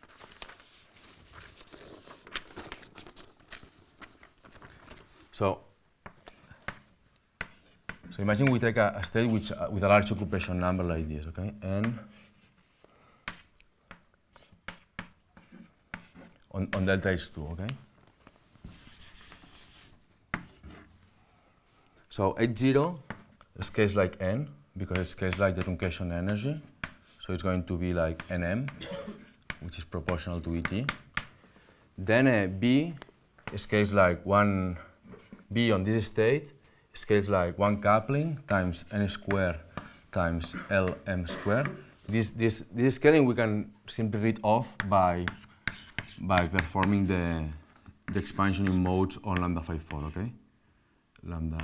So, so imagine we take a, a state which, uh, with a large occupation number like this, okay? N on, on delta H two, okay? So H zero scales like N because it scales like the truncation energy. So it's going to be like Nm, which is proportional to E T. Then uh, B scales like one, B on this state scales like one coupling times N squared times L M squared. This, this, this scaling we can simply read off by, by performing the, the expansion in modes on lambda phi four, okay? Lambda.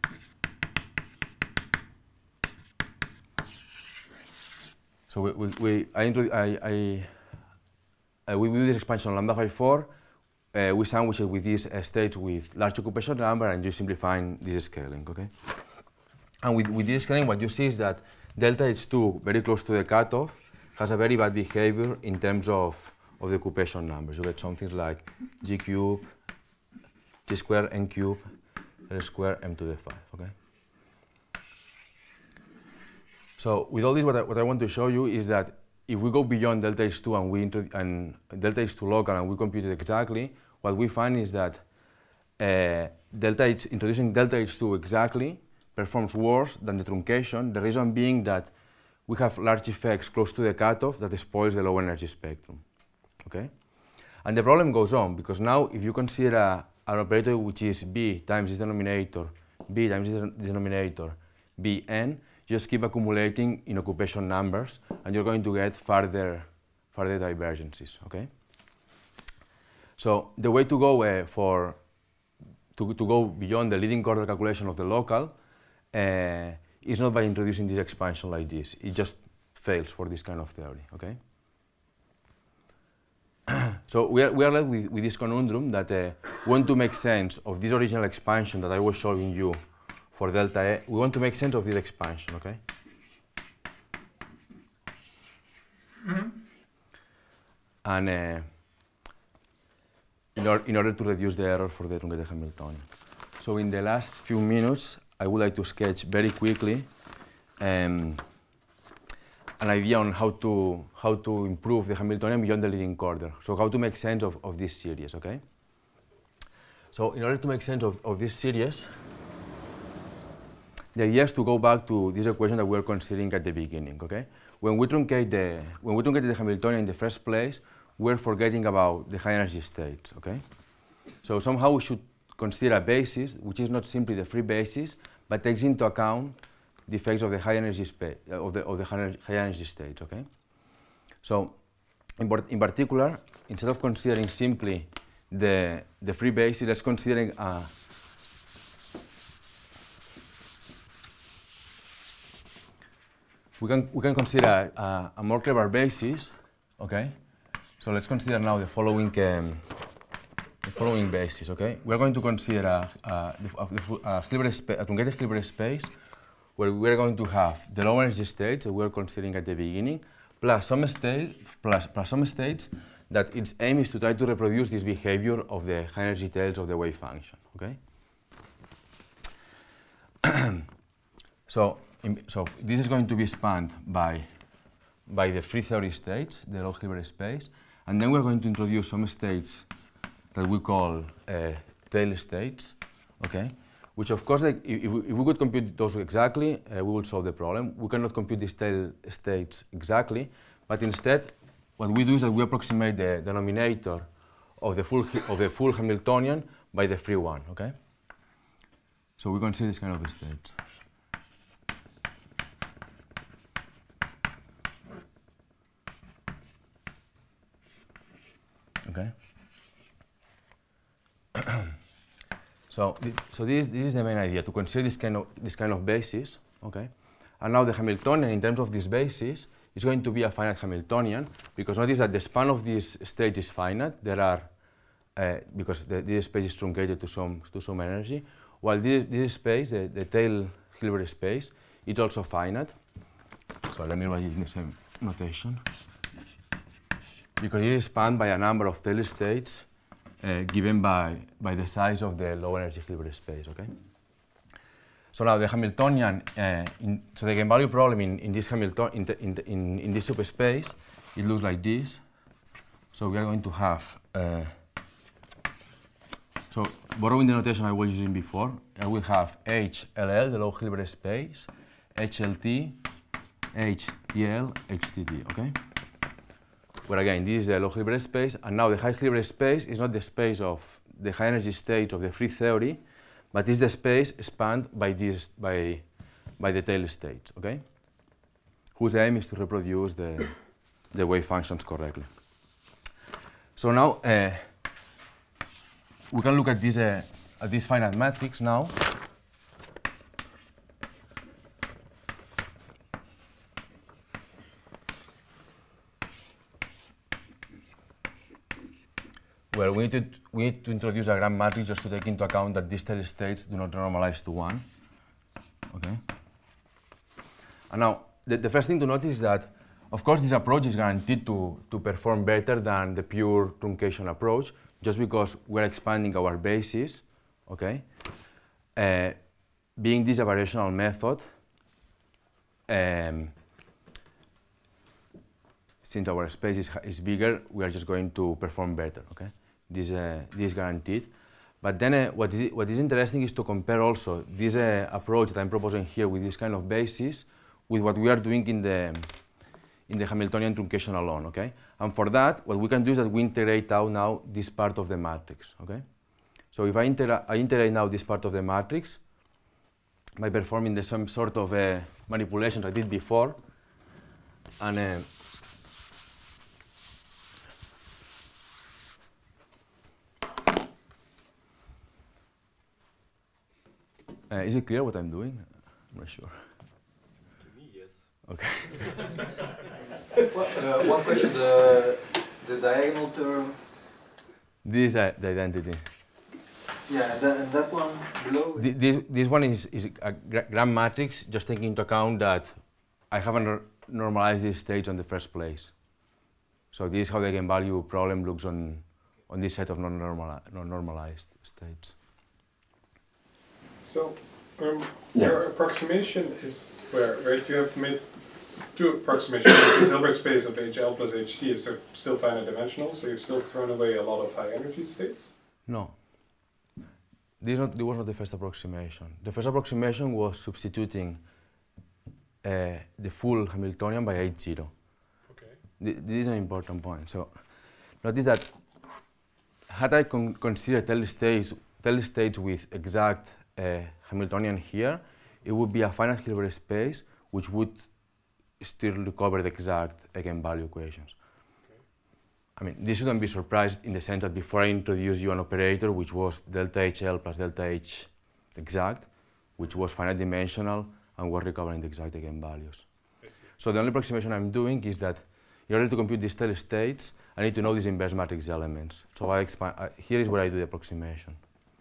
So we, we, we, I, I, I, uh, we do this expansion on lambda phi four. Uh, we sandwich it with these uh, states with large occupation number, and you simplify this scaling, okay? And with, with this scaling, what you see is that delta H two, very close to the cutoff, has a very bad behavior in terms of, of the occupation numbers. You get something like G cube, T squared, N cube, L squared, M to the five, okay? So with all this, what I, what I want to show you is that if we go beyond delta H two and we and delta H two local and we compute it exactly, what we find is that uh, delta H, introducing delta H two exactly performs worse than the truncation. The reason being that we have large effects close to the cutoff that spoils the low energy spectrum. Okay, and the problem goes on because now if you consider a, an operator which is B times this denominator, B times this denominator, Bn, just keep accumulating in occupation numbers, and you're going to get further, further divergences, okay? So the way to go uh, for, to, to go beyond the leading order calculation of the local uh, is not by introducing this expansion like this. It just fails for this kind of theory, okay? So we are, we are left with, with this conundrum that uh, we want to make sense of this original expansion that I was showing you for delta E. We want to make sense of this expansion, okay? Mm-hmm. And uh, in, or, in order to reduce the error for the truncated Hamiltonian. So in the last few minutes, I would like to sketch very quickly um, an idea on how to, how to improve the Hamiltonian beyond the leading order. So how to make sense of, of this series, okay? So in order to make sense of, of this series, the idea is to go back to this equation that we were considering at the beginning, okay? When we truncate the, when we truncate the Hamiltonian in the first place, we're forgetting about the high energy states, okay? So somehow we should consider a basis, which is not simply the free basis, but takes into account the effects of the high energy space, uh, of the, of the high, high energy states, okay? So, in, in particular, instead of considering simply the, the free basis, let's consider a, we can, we can consider a, a more clever basis, okay? So let's consider now the following, um, the following basis, okay? We're going to consider a, a, a, a, a truncated Hilbert space where we're going to have the low energy states that we're considering at the beginning, plus some state, plus, plus some states that its aim is to try to reproduce this behavior of the high energy tails of the wave function, okay? so, in, so this is going to be spanned by, by the free theory states, the low Hilbert space, and then we're going to introduce some states that we call uh, tail states, okay? Which of course, like, if, if, we, if we could compute those exactly, uh, we would solve the problem. We cannot compute these tail states exactly, but instead, what we do is that we approximate the denominator of the full, of the full Hamiltonian by the free one, okay? So we consider this kind of states. Okay. so, th so this, this is the main idea, to consider this kind of this kind of basis. Okay. And now the Hamiltonian, in terms of this basis, is going to be a finite Hamiltonian, because notice that the span of this state is finite. There are uh, because the, this space is truncated to some to some energy, while this, this space, the, the tail Hilbert space, is also finite. So let me write it in the same notation. Because it is spanned by a number of tail states uh, given by, by the size of the low energy Hilbert space, okay? So now the Hamiltonian, uh, in, so the eigenvalue problem in, in this Hamilton, in, in, in, in this subspace, it looks like this. So we are going to have, uh, so borrowing the notation I was using before, I will have H L L, the low Hilbert space, H L T, H T L, H T T, okay? Where again, this is the low Hilbert space, and now the high Hilbert space is not the space of the high energy state of the free theory, but is the space spanned by this by by the tail states, okay? Whose aim is to reproduce the the wave functions correctly. So now uh, we can look at this uh, at this finite matrix now. Well, we need, to, we need to introduce a grand matrix just to take into account that these tail states do not normalize to one. Okay. And now, the, the first thing to notice is that, of course, this approach is guaranteed to, to perform better than the pure truncation approach, just because we're expanding our basis, okay? Uh, being this a variational method, um, since our space is, is bigger, we are just going to perform better, okay? This, uh, this is guaranteed. But then uh, what, is, what is interesting is to compare also this uh, approach that I'm proposing here with this kind of basis with what we are doing in the, in the Hamiltonian truncation alone, okay? And for that, what we can do is that we integrate out now this part of the matrix, okay? So if I, inter I integrate now this part of the matrix by performing the same sort of uh, manipulations I did before, and uh, Uh, is it clear what I'm doing? I'm not sure. To me, yes. Okay. Well, uh, one question, the, the diagonal term. This is uh, the identity. Yeah, and, that, and that one below? Th this, this one is, is a gra grand matrix, just taking into account that I haven't normalized this stage on the first place. So this is how the eigenvalue problem looks on, on this set of non-normalized non states. So, um, Yeah. your approximation is where, right? You have made two approximations. This Hilbert space of H L plus H T is still finite dimensional, so you've still thrown away a lot of high energy states? No. This, not, this was not the first approximation. The first approximation was substituting uh, the full Hamiltonian by H zero. Okay. Th this is an important point. So notice that had I con considered tail states telestates with exact uh, Hamiltonian here, it would be a finite Hilbert space which would still recover the exact eigenvalue equations. I mean, this shouldn't be surprised in the sense that before I introduced you an operator which was delta H L plus delta H exact, which was finite dimensional and was recovering the exact eigenvalues. So the only approximation I'm doing is that in order to compute these telestates, I need to know these inverse matrix elements. So I expand, uh, here is where I do the approximation.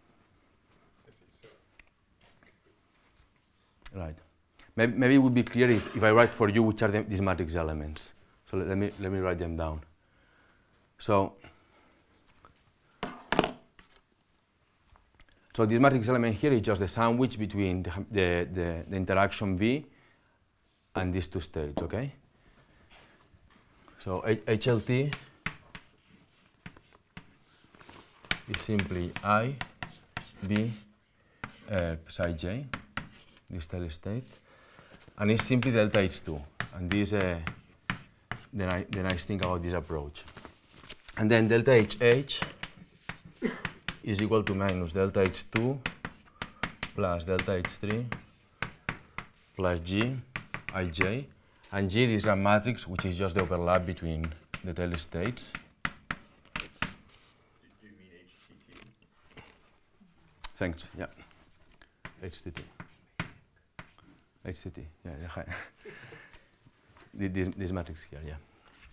Right. Maybe, maybe it would be clear if, if I write for you which are the, these matrix elements. So let, let, me, let me write them down. So, so this matrix element here is just the sandwich between the, the, the, the interaction V and these two states, okay? So H L T is simply I, B, uh, psi j, this telestate, and it's simply delta H two. And this uh, the, ni the nice thing about this approach. And then delta H H is equal to minus delta H two plus delta H three plus G Ij, and G this grand matrix, which is just the overlap between the telestates. You mean H T T? Thanks, yeah. H T T. H T T, yeah, yeah. this, this matrix here, yeah.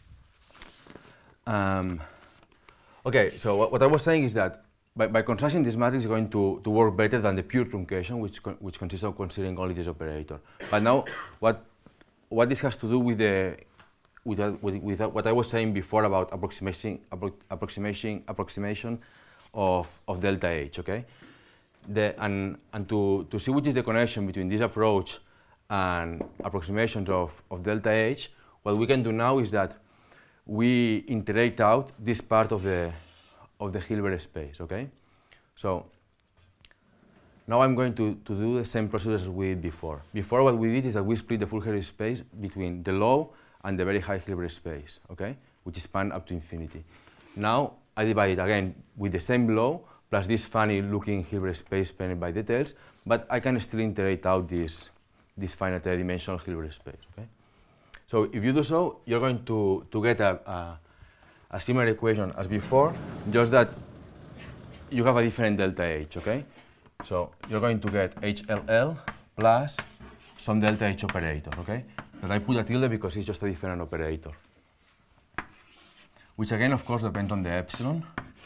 Um, okay, so what, what I was saying is that by, by constructing this matrix is going to, to work better than the pure truncation, which, con which consists of considering only this operator. But now, what, what this has to do with, the, with, uh, with, with uh, what I was saying before about approximation, appro approximation, approximation of, of delta H, okay? The, and and to, to see which is the connection between this approach and approximations of, of delta H, what we can do now is that we integrate out this part of the, of the Hilbert space, okay? So now I'm going to, to do the same procedure as we did before. Before, what we did is that we split the full Hilbert space between the low and the very high Hilbert space, okay? Which span up to infinity. Now I divide it again with the same law plus this funny looking Hilbert space spanned by details, but I can still integrate out this, this finite dimensional Hilbert space, okay? So if you do so, you're going to, to get a, a, a similar equation as before, just that you have a different delta H, okay? So you're going to get H L L plus some delta H operator, okay? That I put a tilde because it's just a different operator. Which again, of course, depends on the epsilon.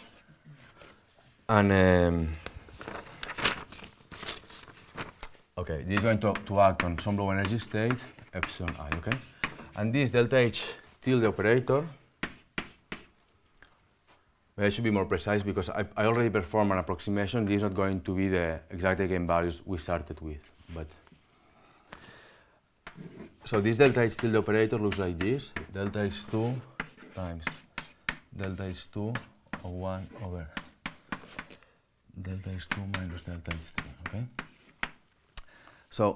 And um, okay, this is going to, to act on some low energy state, epsilon I, okay? And this delta H tilde operator, well, I should be more precise because I, I already performed an approximation. This is not going to be the exact eigenvalues we started with. But so this delta H tilde operator looks like this: delta H two times delta H two O one over delta H two minus delta H three. Okay. So.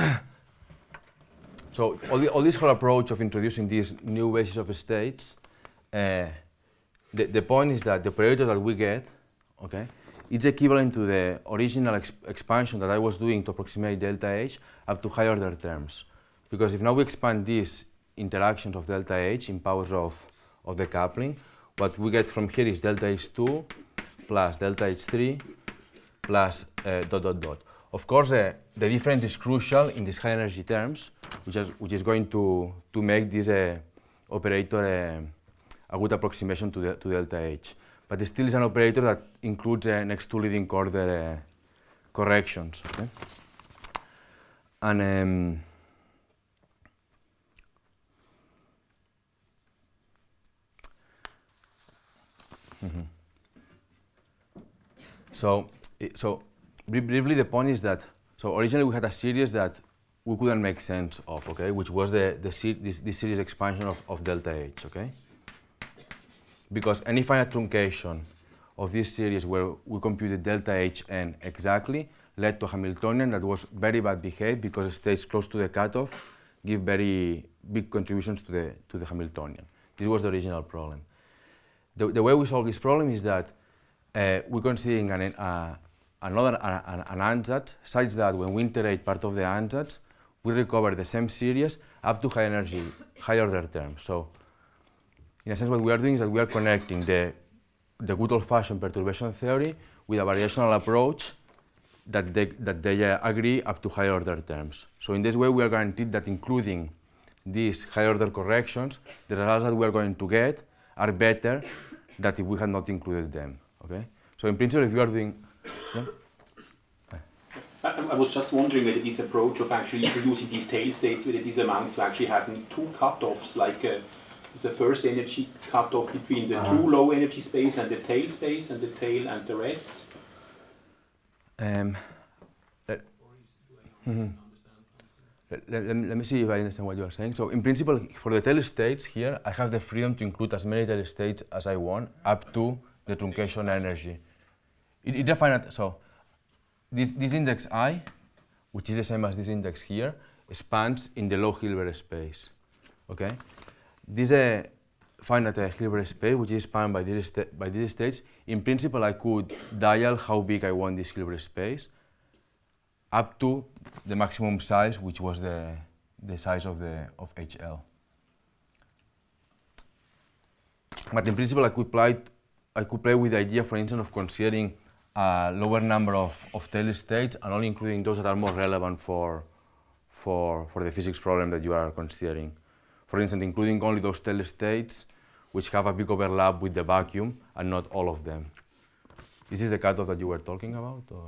So all, the, all this whole approach of introducing these new bases of states, uh, the, the point is that the operator that we get, okay, it's equivalent to the original exp expansion that I was doing to approximate delta H up to higher order terms. Because if now we expand these interactions of delta H in powers of, of the coupling, what we get from here is delta H two plus delta H three plus uh, dot dot dot. Of course, uh, the difference is crucial in these high energy terms, which is, which is going to, to make this uh, operator uh, a good approximation to, the, to delta H. But it still is an operator that includes uh, next to leading order uh, corrections. Okay? And um, mm-hmm. so, so briefly, the point is that, so originally we had a series that we couldn't make sense of, okay, which was the, the se this, this series expansion of, of delta H, okay? Because any finite truncation of this series where we computed delta H n exactly led to a Hamiltonian that was very bad behaved because it stays close to the cutoff, give very big contributions to the, to the Hamiltonian. This was the original problem. The, the way we solve this problem is that uh, we're considering an, uh, another an, an ansatz such that when we iterate part of the ansatz, we recover the same series up to high energy, high order terms. So, in a sense, what we are doing is that we are connecting the, the good old-fashioned perturbation theory with a variational approach that they, that they uh, agree up to high order terms. So in this way, we are guaranteed that including these high order corrections, the results that we are going to get are better than if we had not included them. Okay? So in principle, if you are doing, yeah? I, I was just wondering whether this approach of actually introducing these tail states, whether this amounts to actually having two cutoffs, like uh, the first energy cutoff between the uh-huh. true low energy space and the tail space, and the tail and the rest. Um, let, mm-hmm. let, let, let me see if I understand what you are saying. So in principle, for the tail states here, I have the freedom to include as many tail states as I want up to the truncation energy. It, it defined, so this, this index I, which is the same as this index here, spans in the low Hilbert space. Okay? This uh, finite uh, Hilbert space, which is spanned by these, by these states, in principle, I could dial how big I want this Hilbert space up to the maximum size, which was the, the size of, the, of H L. But in principle, I could, play, I could play with the idea, for instance, of considering a lower number of, of tail states and only including those that are more relevant for, for, for the physics problem that you are considering. For instance, including only those tail states which have a big overlap with the vacuum and not all of them. Is this the cutoff that you were talking about? Or?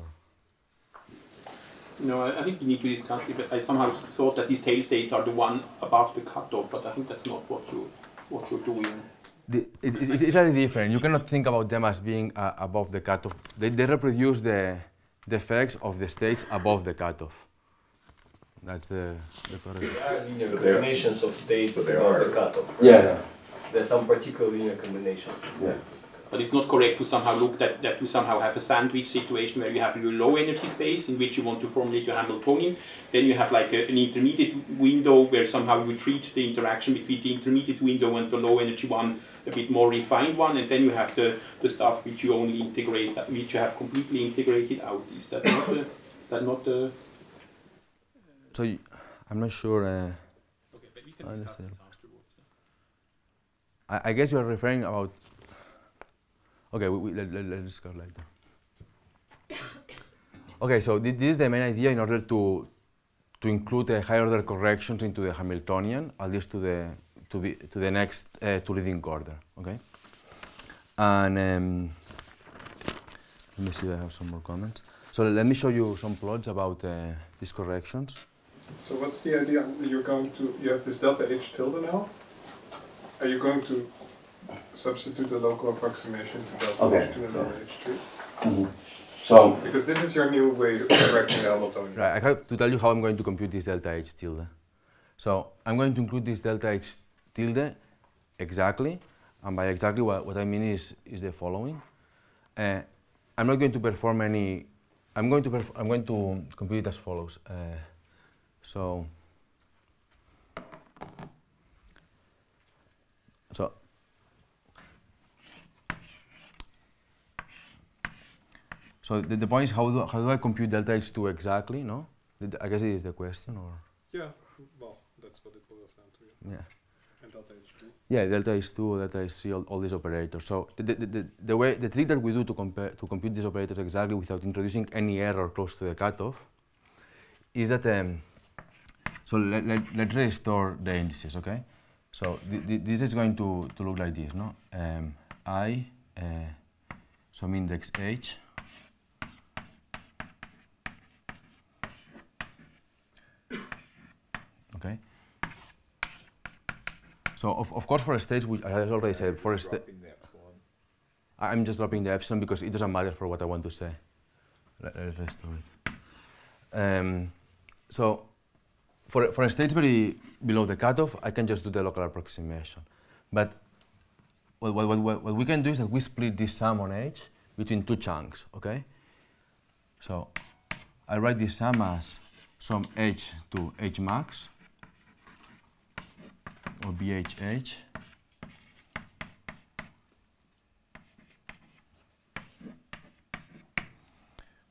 No, I, I think we need to discuss it, but I somehow thought that these tail states are the one above the cutoff, but I think that's not what, you, what you're doing. The, it, it, it's very different. You cannot think about them as being uh, above the cutoff. They, they reproduce the, the effects of the states above the cutoff. That's the, the correct. There are linear combinations of states but there above are. the cutoff. Right? Yeah. There's some particular linear combinations. Yeah. But it's not correct to somehow look that, that you somehow have a sandwich situation where you have your low energy space in which you want to formulate your Hamiltonian. Then you have like a, an intermediate window where somehow you treat the interaction between the intermediate window and the low energy one a bit more refined one. And then you have the, the stuff which you only integrate, which you have completely integrated out. Is that not the, is that not the So you, I'm not sure. Uh, okay, but we can discuss this afterwards. I, I guess you are referring about. Okay, we, we, let, let, let's discuss later. Okay, so th this is the main idea in order to to include uh, higher order corrections into the Hamiltonian, at least to the to be to the next uh, two leading order. Okay, and um, let me see if I have some more comments. So let me show you some plots about uh, these corrections. So what's the idea? You're going to, you have this delta H tilde now. Are you going to substitute the local approximation to delta Okay. H two and delta H three? Mm-hmm. So, Because this is your new way of correcting the Hamiltonian. right, I have to tell you how I'm going to compute this delta H tilde. So I'm going to include this delta H tilde exactly, and by exactly what, what I mean is, is the following. Uh, I'm not going to perform any, I'm going to, perf I'm going to compute it as follows. Uh, so, so, so the, the point is how do, how do I compute delta H two exactly, no? I guess it is the question, or? Yeah, well, that's what it boils down to. Yeah. And delta H two. Yeah, delta H two, delta H three, all, all these operators. So the, the, the, the way, the trick that we do to compare, to compute these operators exactly without introducing any error close to the cutoff is that, um, so let, let, let's restore the indices, okay? So th th this is going to, to look like this, no? Um, I, uh, some index H, okay? So of, of course for a stage, which I already said, for a stage, I'm just dropping the epsilon because it doesn't matter for what I want to say. Let, let's restore it. Um, so for, for a stage very below the cutoff, I can just do the local approximation. But what, what, what, what we can do is that we split this sum on H between two chunks, okay? So I write this sum as some H to H max, or B H H,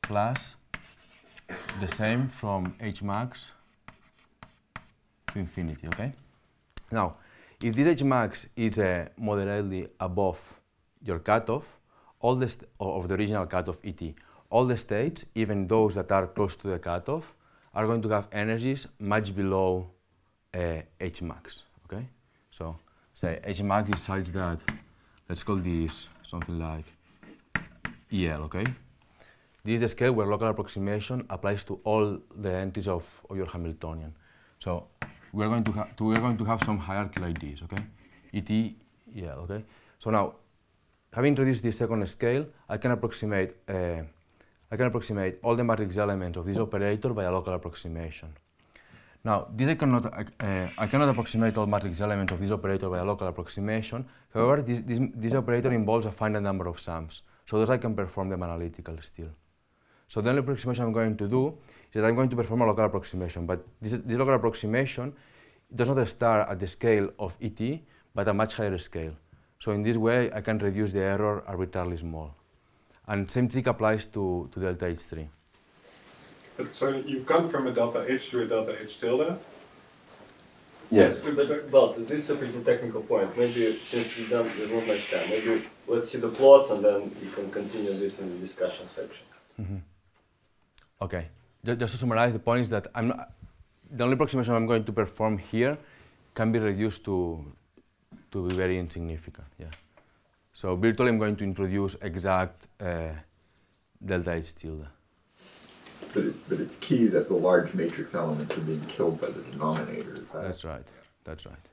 plus the same from H max to infinity, okay? Now, if this H max is uh, moderately above your cutoff, all the st of the original cutoff E T, all the states, even those that are close to the cutoff, are going to have energies much below uh, H max, okay? So, say H max is such that, let's call this something like E L, okay? This is the scale where local approximation applies to all the entities of, of your Hamiltonian. So we're going to have we're going to have some hierarchy like this, okay? E T, E L, okay? So now, having introduced this second scale, I can approximate uh, I can approximate all the matrix elements of this operator by a local approximation. Now, this I cannot uh, I cannot approximate all matrix elements of this operator by a local approximation. However, this this, this operator involves a finite number of sums, so thus I can perform them analytically still. So the only approximation I'm going to do is that I'm going to perform a local approximation, but this, this local approximation does not start at the scale of E T, but a much higher scale. So in this way, I can reduce the error arbitrarily small. And same trick applies to, to delta H three. But so you come from a delta H to a delta H tilde? Yes. But, but this is a pretty technical point. Maybe since we don't, there's not much time, maybe let's see the plots and then we can continue this in the discussion section. Mm-hmm. Okay. Just, just to summarize, the point is that I'm not, the only approximation I'm going to perform here can be reduced to, to be very insignificant. Yeah. So virtually I'm going to introduce exact uh, delta H tilde. But, it, but it's key that the large matrix elements are being killed by the denominator. Is that That's right. That's right.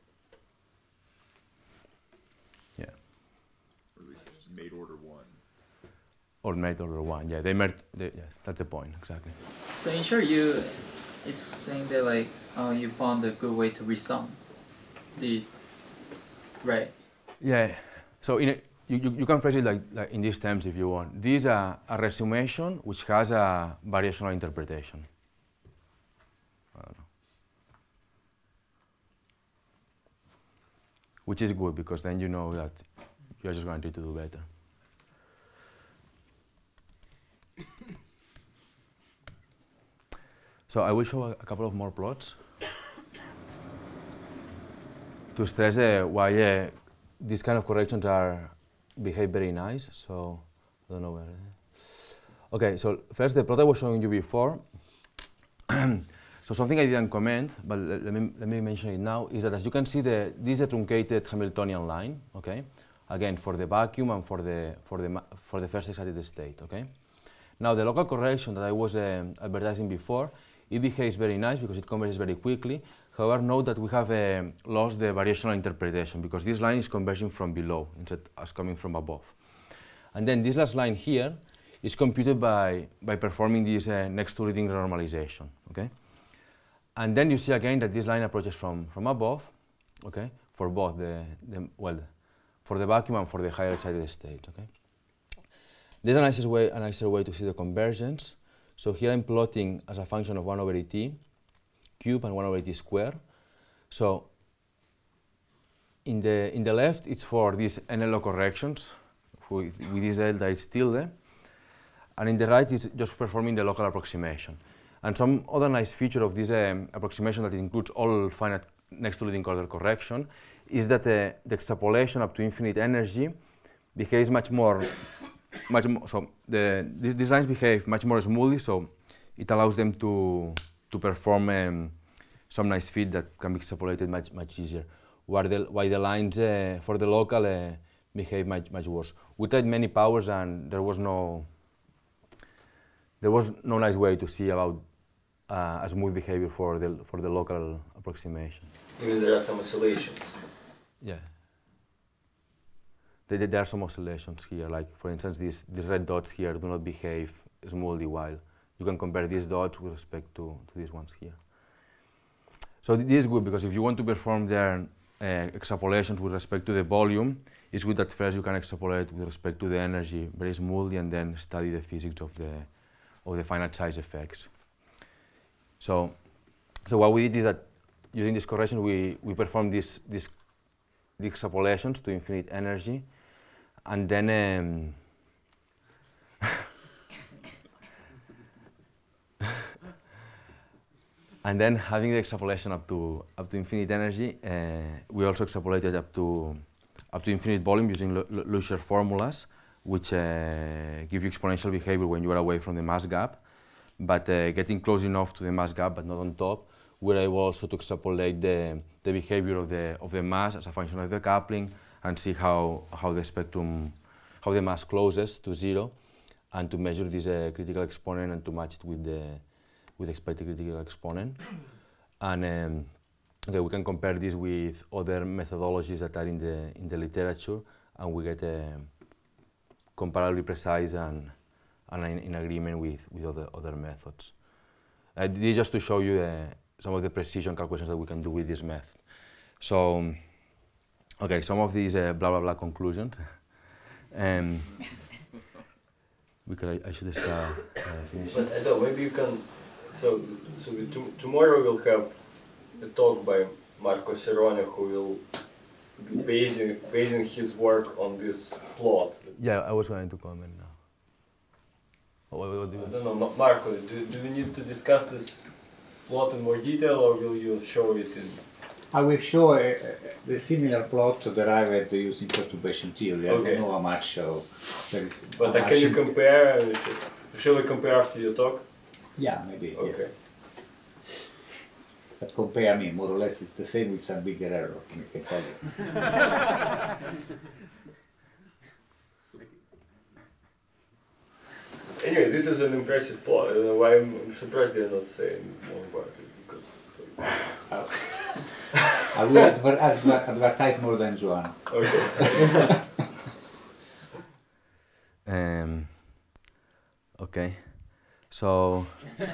Yeah. Or they just made order one. Or made order one. Yeah, they made. They, yes, that's the point exactly. So in short, you is saying that like uh, you found a good way to resum the right. Yeah. So in a, you, you you can phrase it like, like in these terms if you want. This is a, a resumation which has a variational interpretation. I don't know. Which is good because then you know that you're just going to do better. So I will show a, a couple of more plots to stress uh, why uh, these kind of corrections are behave very nice. So I don't know where. Okay, so first the plot I was showing you before. So something I didn't comment, but let, let me let me mention it now, is that as you can see, the this is a truncated Hamiltonian line. Okay, again for the vacuum and for the for the for the first excited state. Okay. Now the local correction that I was uh, advertising before, it behaves very nice because it converges very quickly. However, note that we have uh, lost the variational interpretation because this line is converging from below instead as coming from above. And then this last line here is computed by, by performing this uh, next to leading renormalization. Okay? And then you see again that this line approaches from, from above, okay, for both the, the, well, for the vacuum and for the higher excited state. Okay? There's a nicer way, a nicer way to see the convergence. So here I'm plotting as a function of one over E T cube and one over E T square. So in the in the left it's for these N L O corrections with, with this delta H tilde, and in the right is just performing the local approximation. And some other nice feature of this um, approximation that includes all finite next to leading order correction is that uh, the extrapolation up to infinite energy behaves much more. Much more, so the, these, these lines behave much more smoothly, so it allows them to to perform um, some nice fit that can be extrapolated much much easier. While the while the lines uh, for the local uh, behave much much worse. We tried many powers and there was no there was no nice way to see about uh, a smooth behavior for the for the local approximation. Even there are some oscillations. Yeah. There are some oscillations here, like for instance these, these red dots here do not behave smoothly while you can compare these dots with respect to, to these ones here. So th this is good because if you want to perform their uh, extrapolations with respect to the volume, it's good that first you can extrapolate with respect to the energy very smoothly and then study the physics of the, of the finite size effects. So, so what we did is that using this correction we, we performed this, this, the extrapolations to infinite energy. And then, um, And then having the extrapolation up to up to infinite energy, uh, we also extrapolated up to up to infinite volume using Lucier formulas, which uh, give you exponential behavior when you are away from the mass gap. But uh, getting close enough to the mass gap, but not on top, we're able also to extrapolate the, the behavior of the of the mass as a function of the coupling and see how how the spectrum, how the mass closes to zero, and to measure this uh, critical exponent and to match it with the with expected critical exponent. And um, okay, we can compare this with other methodologies that are in the in the literature, and we get a comparably precise and and in, in agreement with with other other methods. Uh, this is just to show you uh, some of the precision calculations that we can do with this method. So, um, okay, some of these uh, blah blah blah conclusions. um, we could I, I should start uh, finishing. But Edo, maybe you can. So, so we to, tomorrow we'll have a talk by Marco Cerrone, who will be basing basing his work on this plot. Yeah, I was going to comment now. What, what do you I don't know, Ma- Marco. Do do we need to discuss this plot in more detail, or will you show it in? I will show a, the similar plot derived using perturbation theory. I Okay. don't know how much uh, there is. But how uh, can much you in- compare? uh, Shall we compare after your talk? Yeah, maybe. Okay. Yes. But compare me, more or less, it's the same with some bigger error, I can tell you. Anyway, this is an impressive plot. I don't know why I'm, I'm surprised they're not saying more about it, because it's like, I will adver adver advertise more than Joanna. okay. Um, okay, so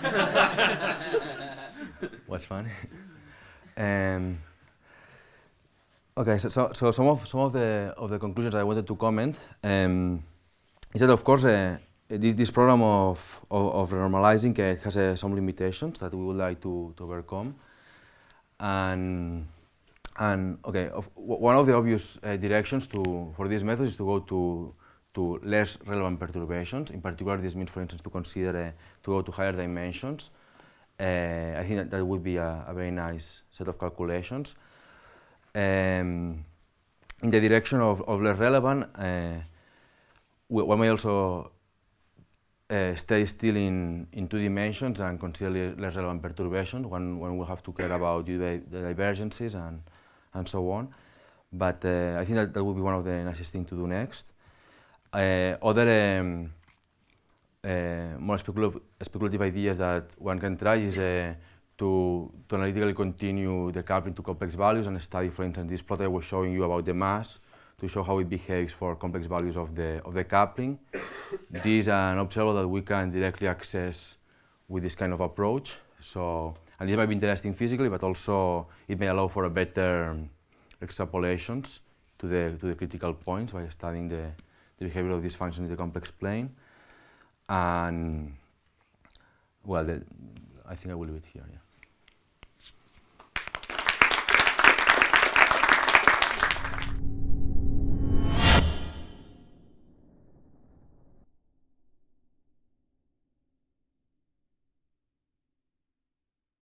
what's funny? Um, okay, so, so so some of some of the of the conclusions I wanted to comment um, is that of course uh, this, this program of of, of normalizing uh, has uh, some limitations that we would like to to overcome, and and okay, of, one of the obvious uh, directions to for this method is to go to to less relevant perturbations. In particular, this means, for instance, to consider uh, to go to higher dimensions. Uh, I think that, that would be a, a very nice set of calculations. Um, in the direction of, of less relevant, uh, we, one may also uh, stay still in, in two dimensions and consider less relevant perturbations when, when we have to care about the divergences and, and so on. But uh, I think that, that would be one of the nicest things to do next. Uh, other um, uh, more speculative, speculative ideas that one can try is uh, to, to analytically continue the coupling to complex values and study, for instance, this plot I was showing you about the mass to show how it behaves for complex values of the, of the coupling. This is an observable that we can directly access with this kind of approach. So, and this might be interesting physically, but also it may allow for a better um, extrapolations to the, to the critical points by studying the the behavior of this function in the complex plane. And, well, the, I think I will leave it here, yeah.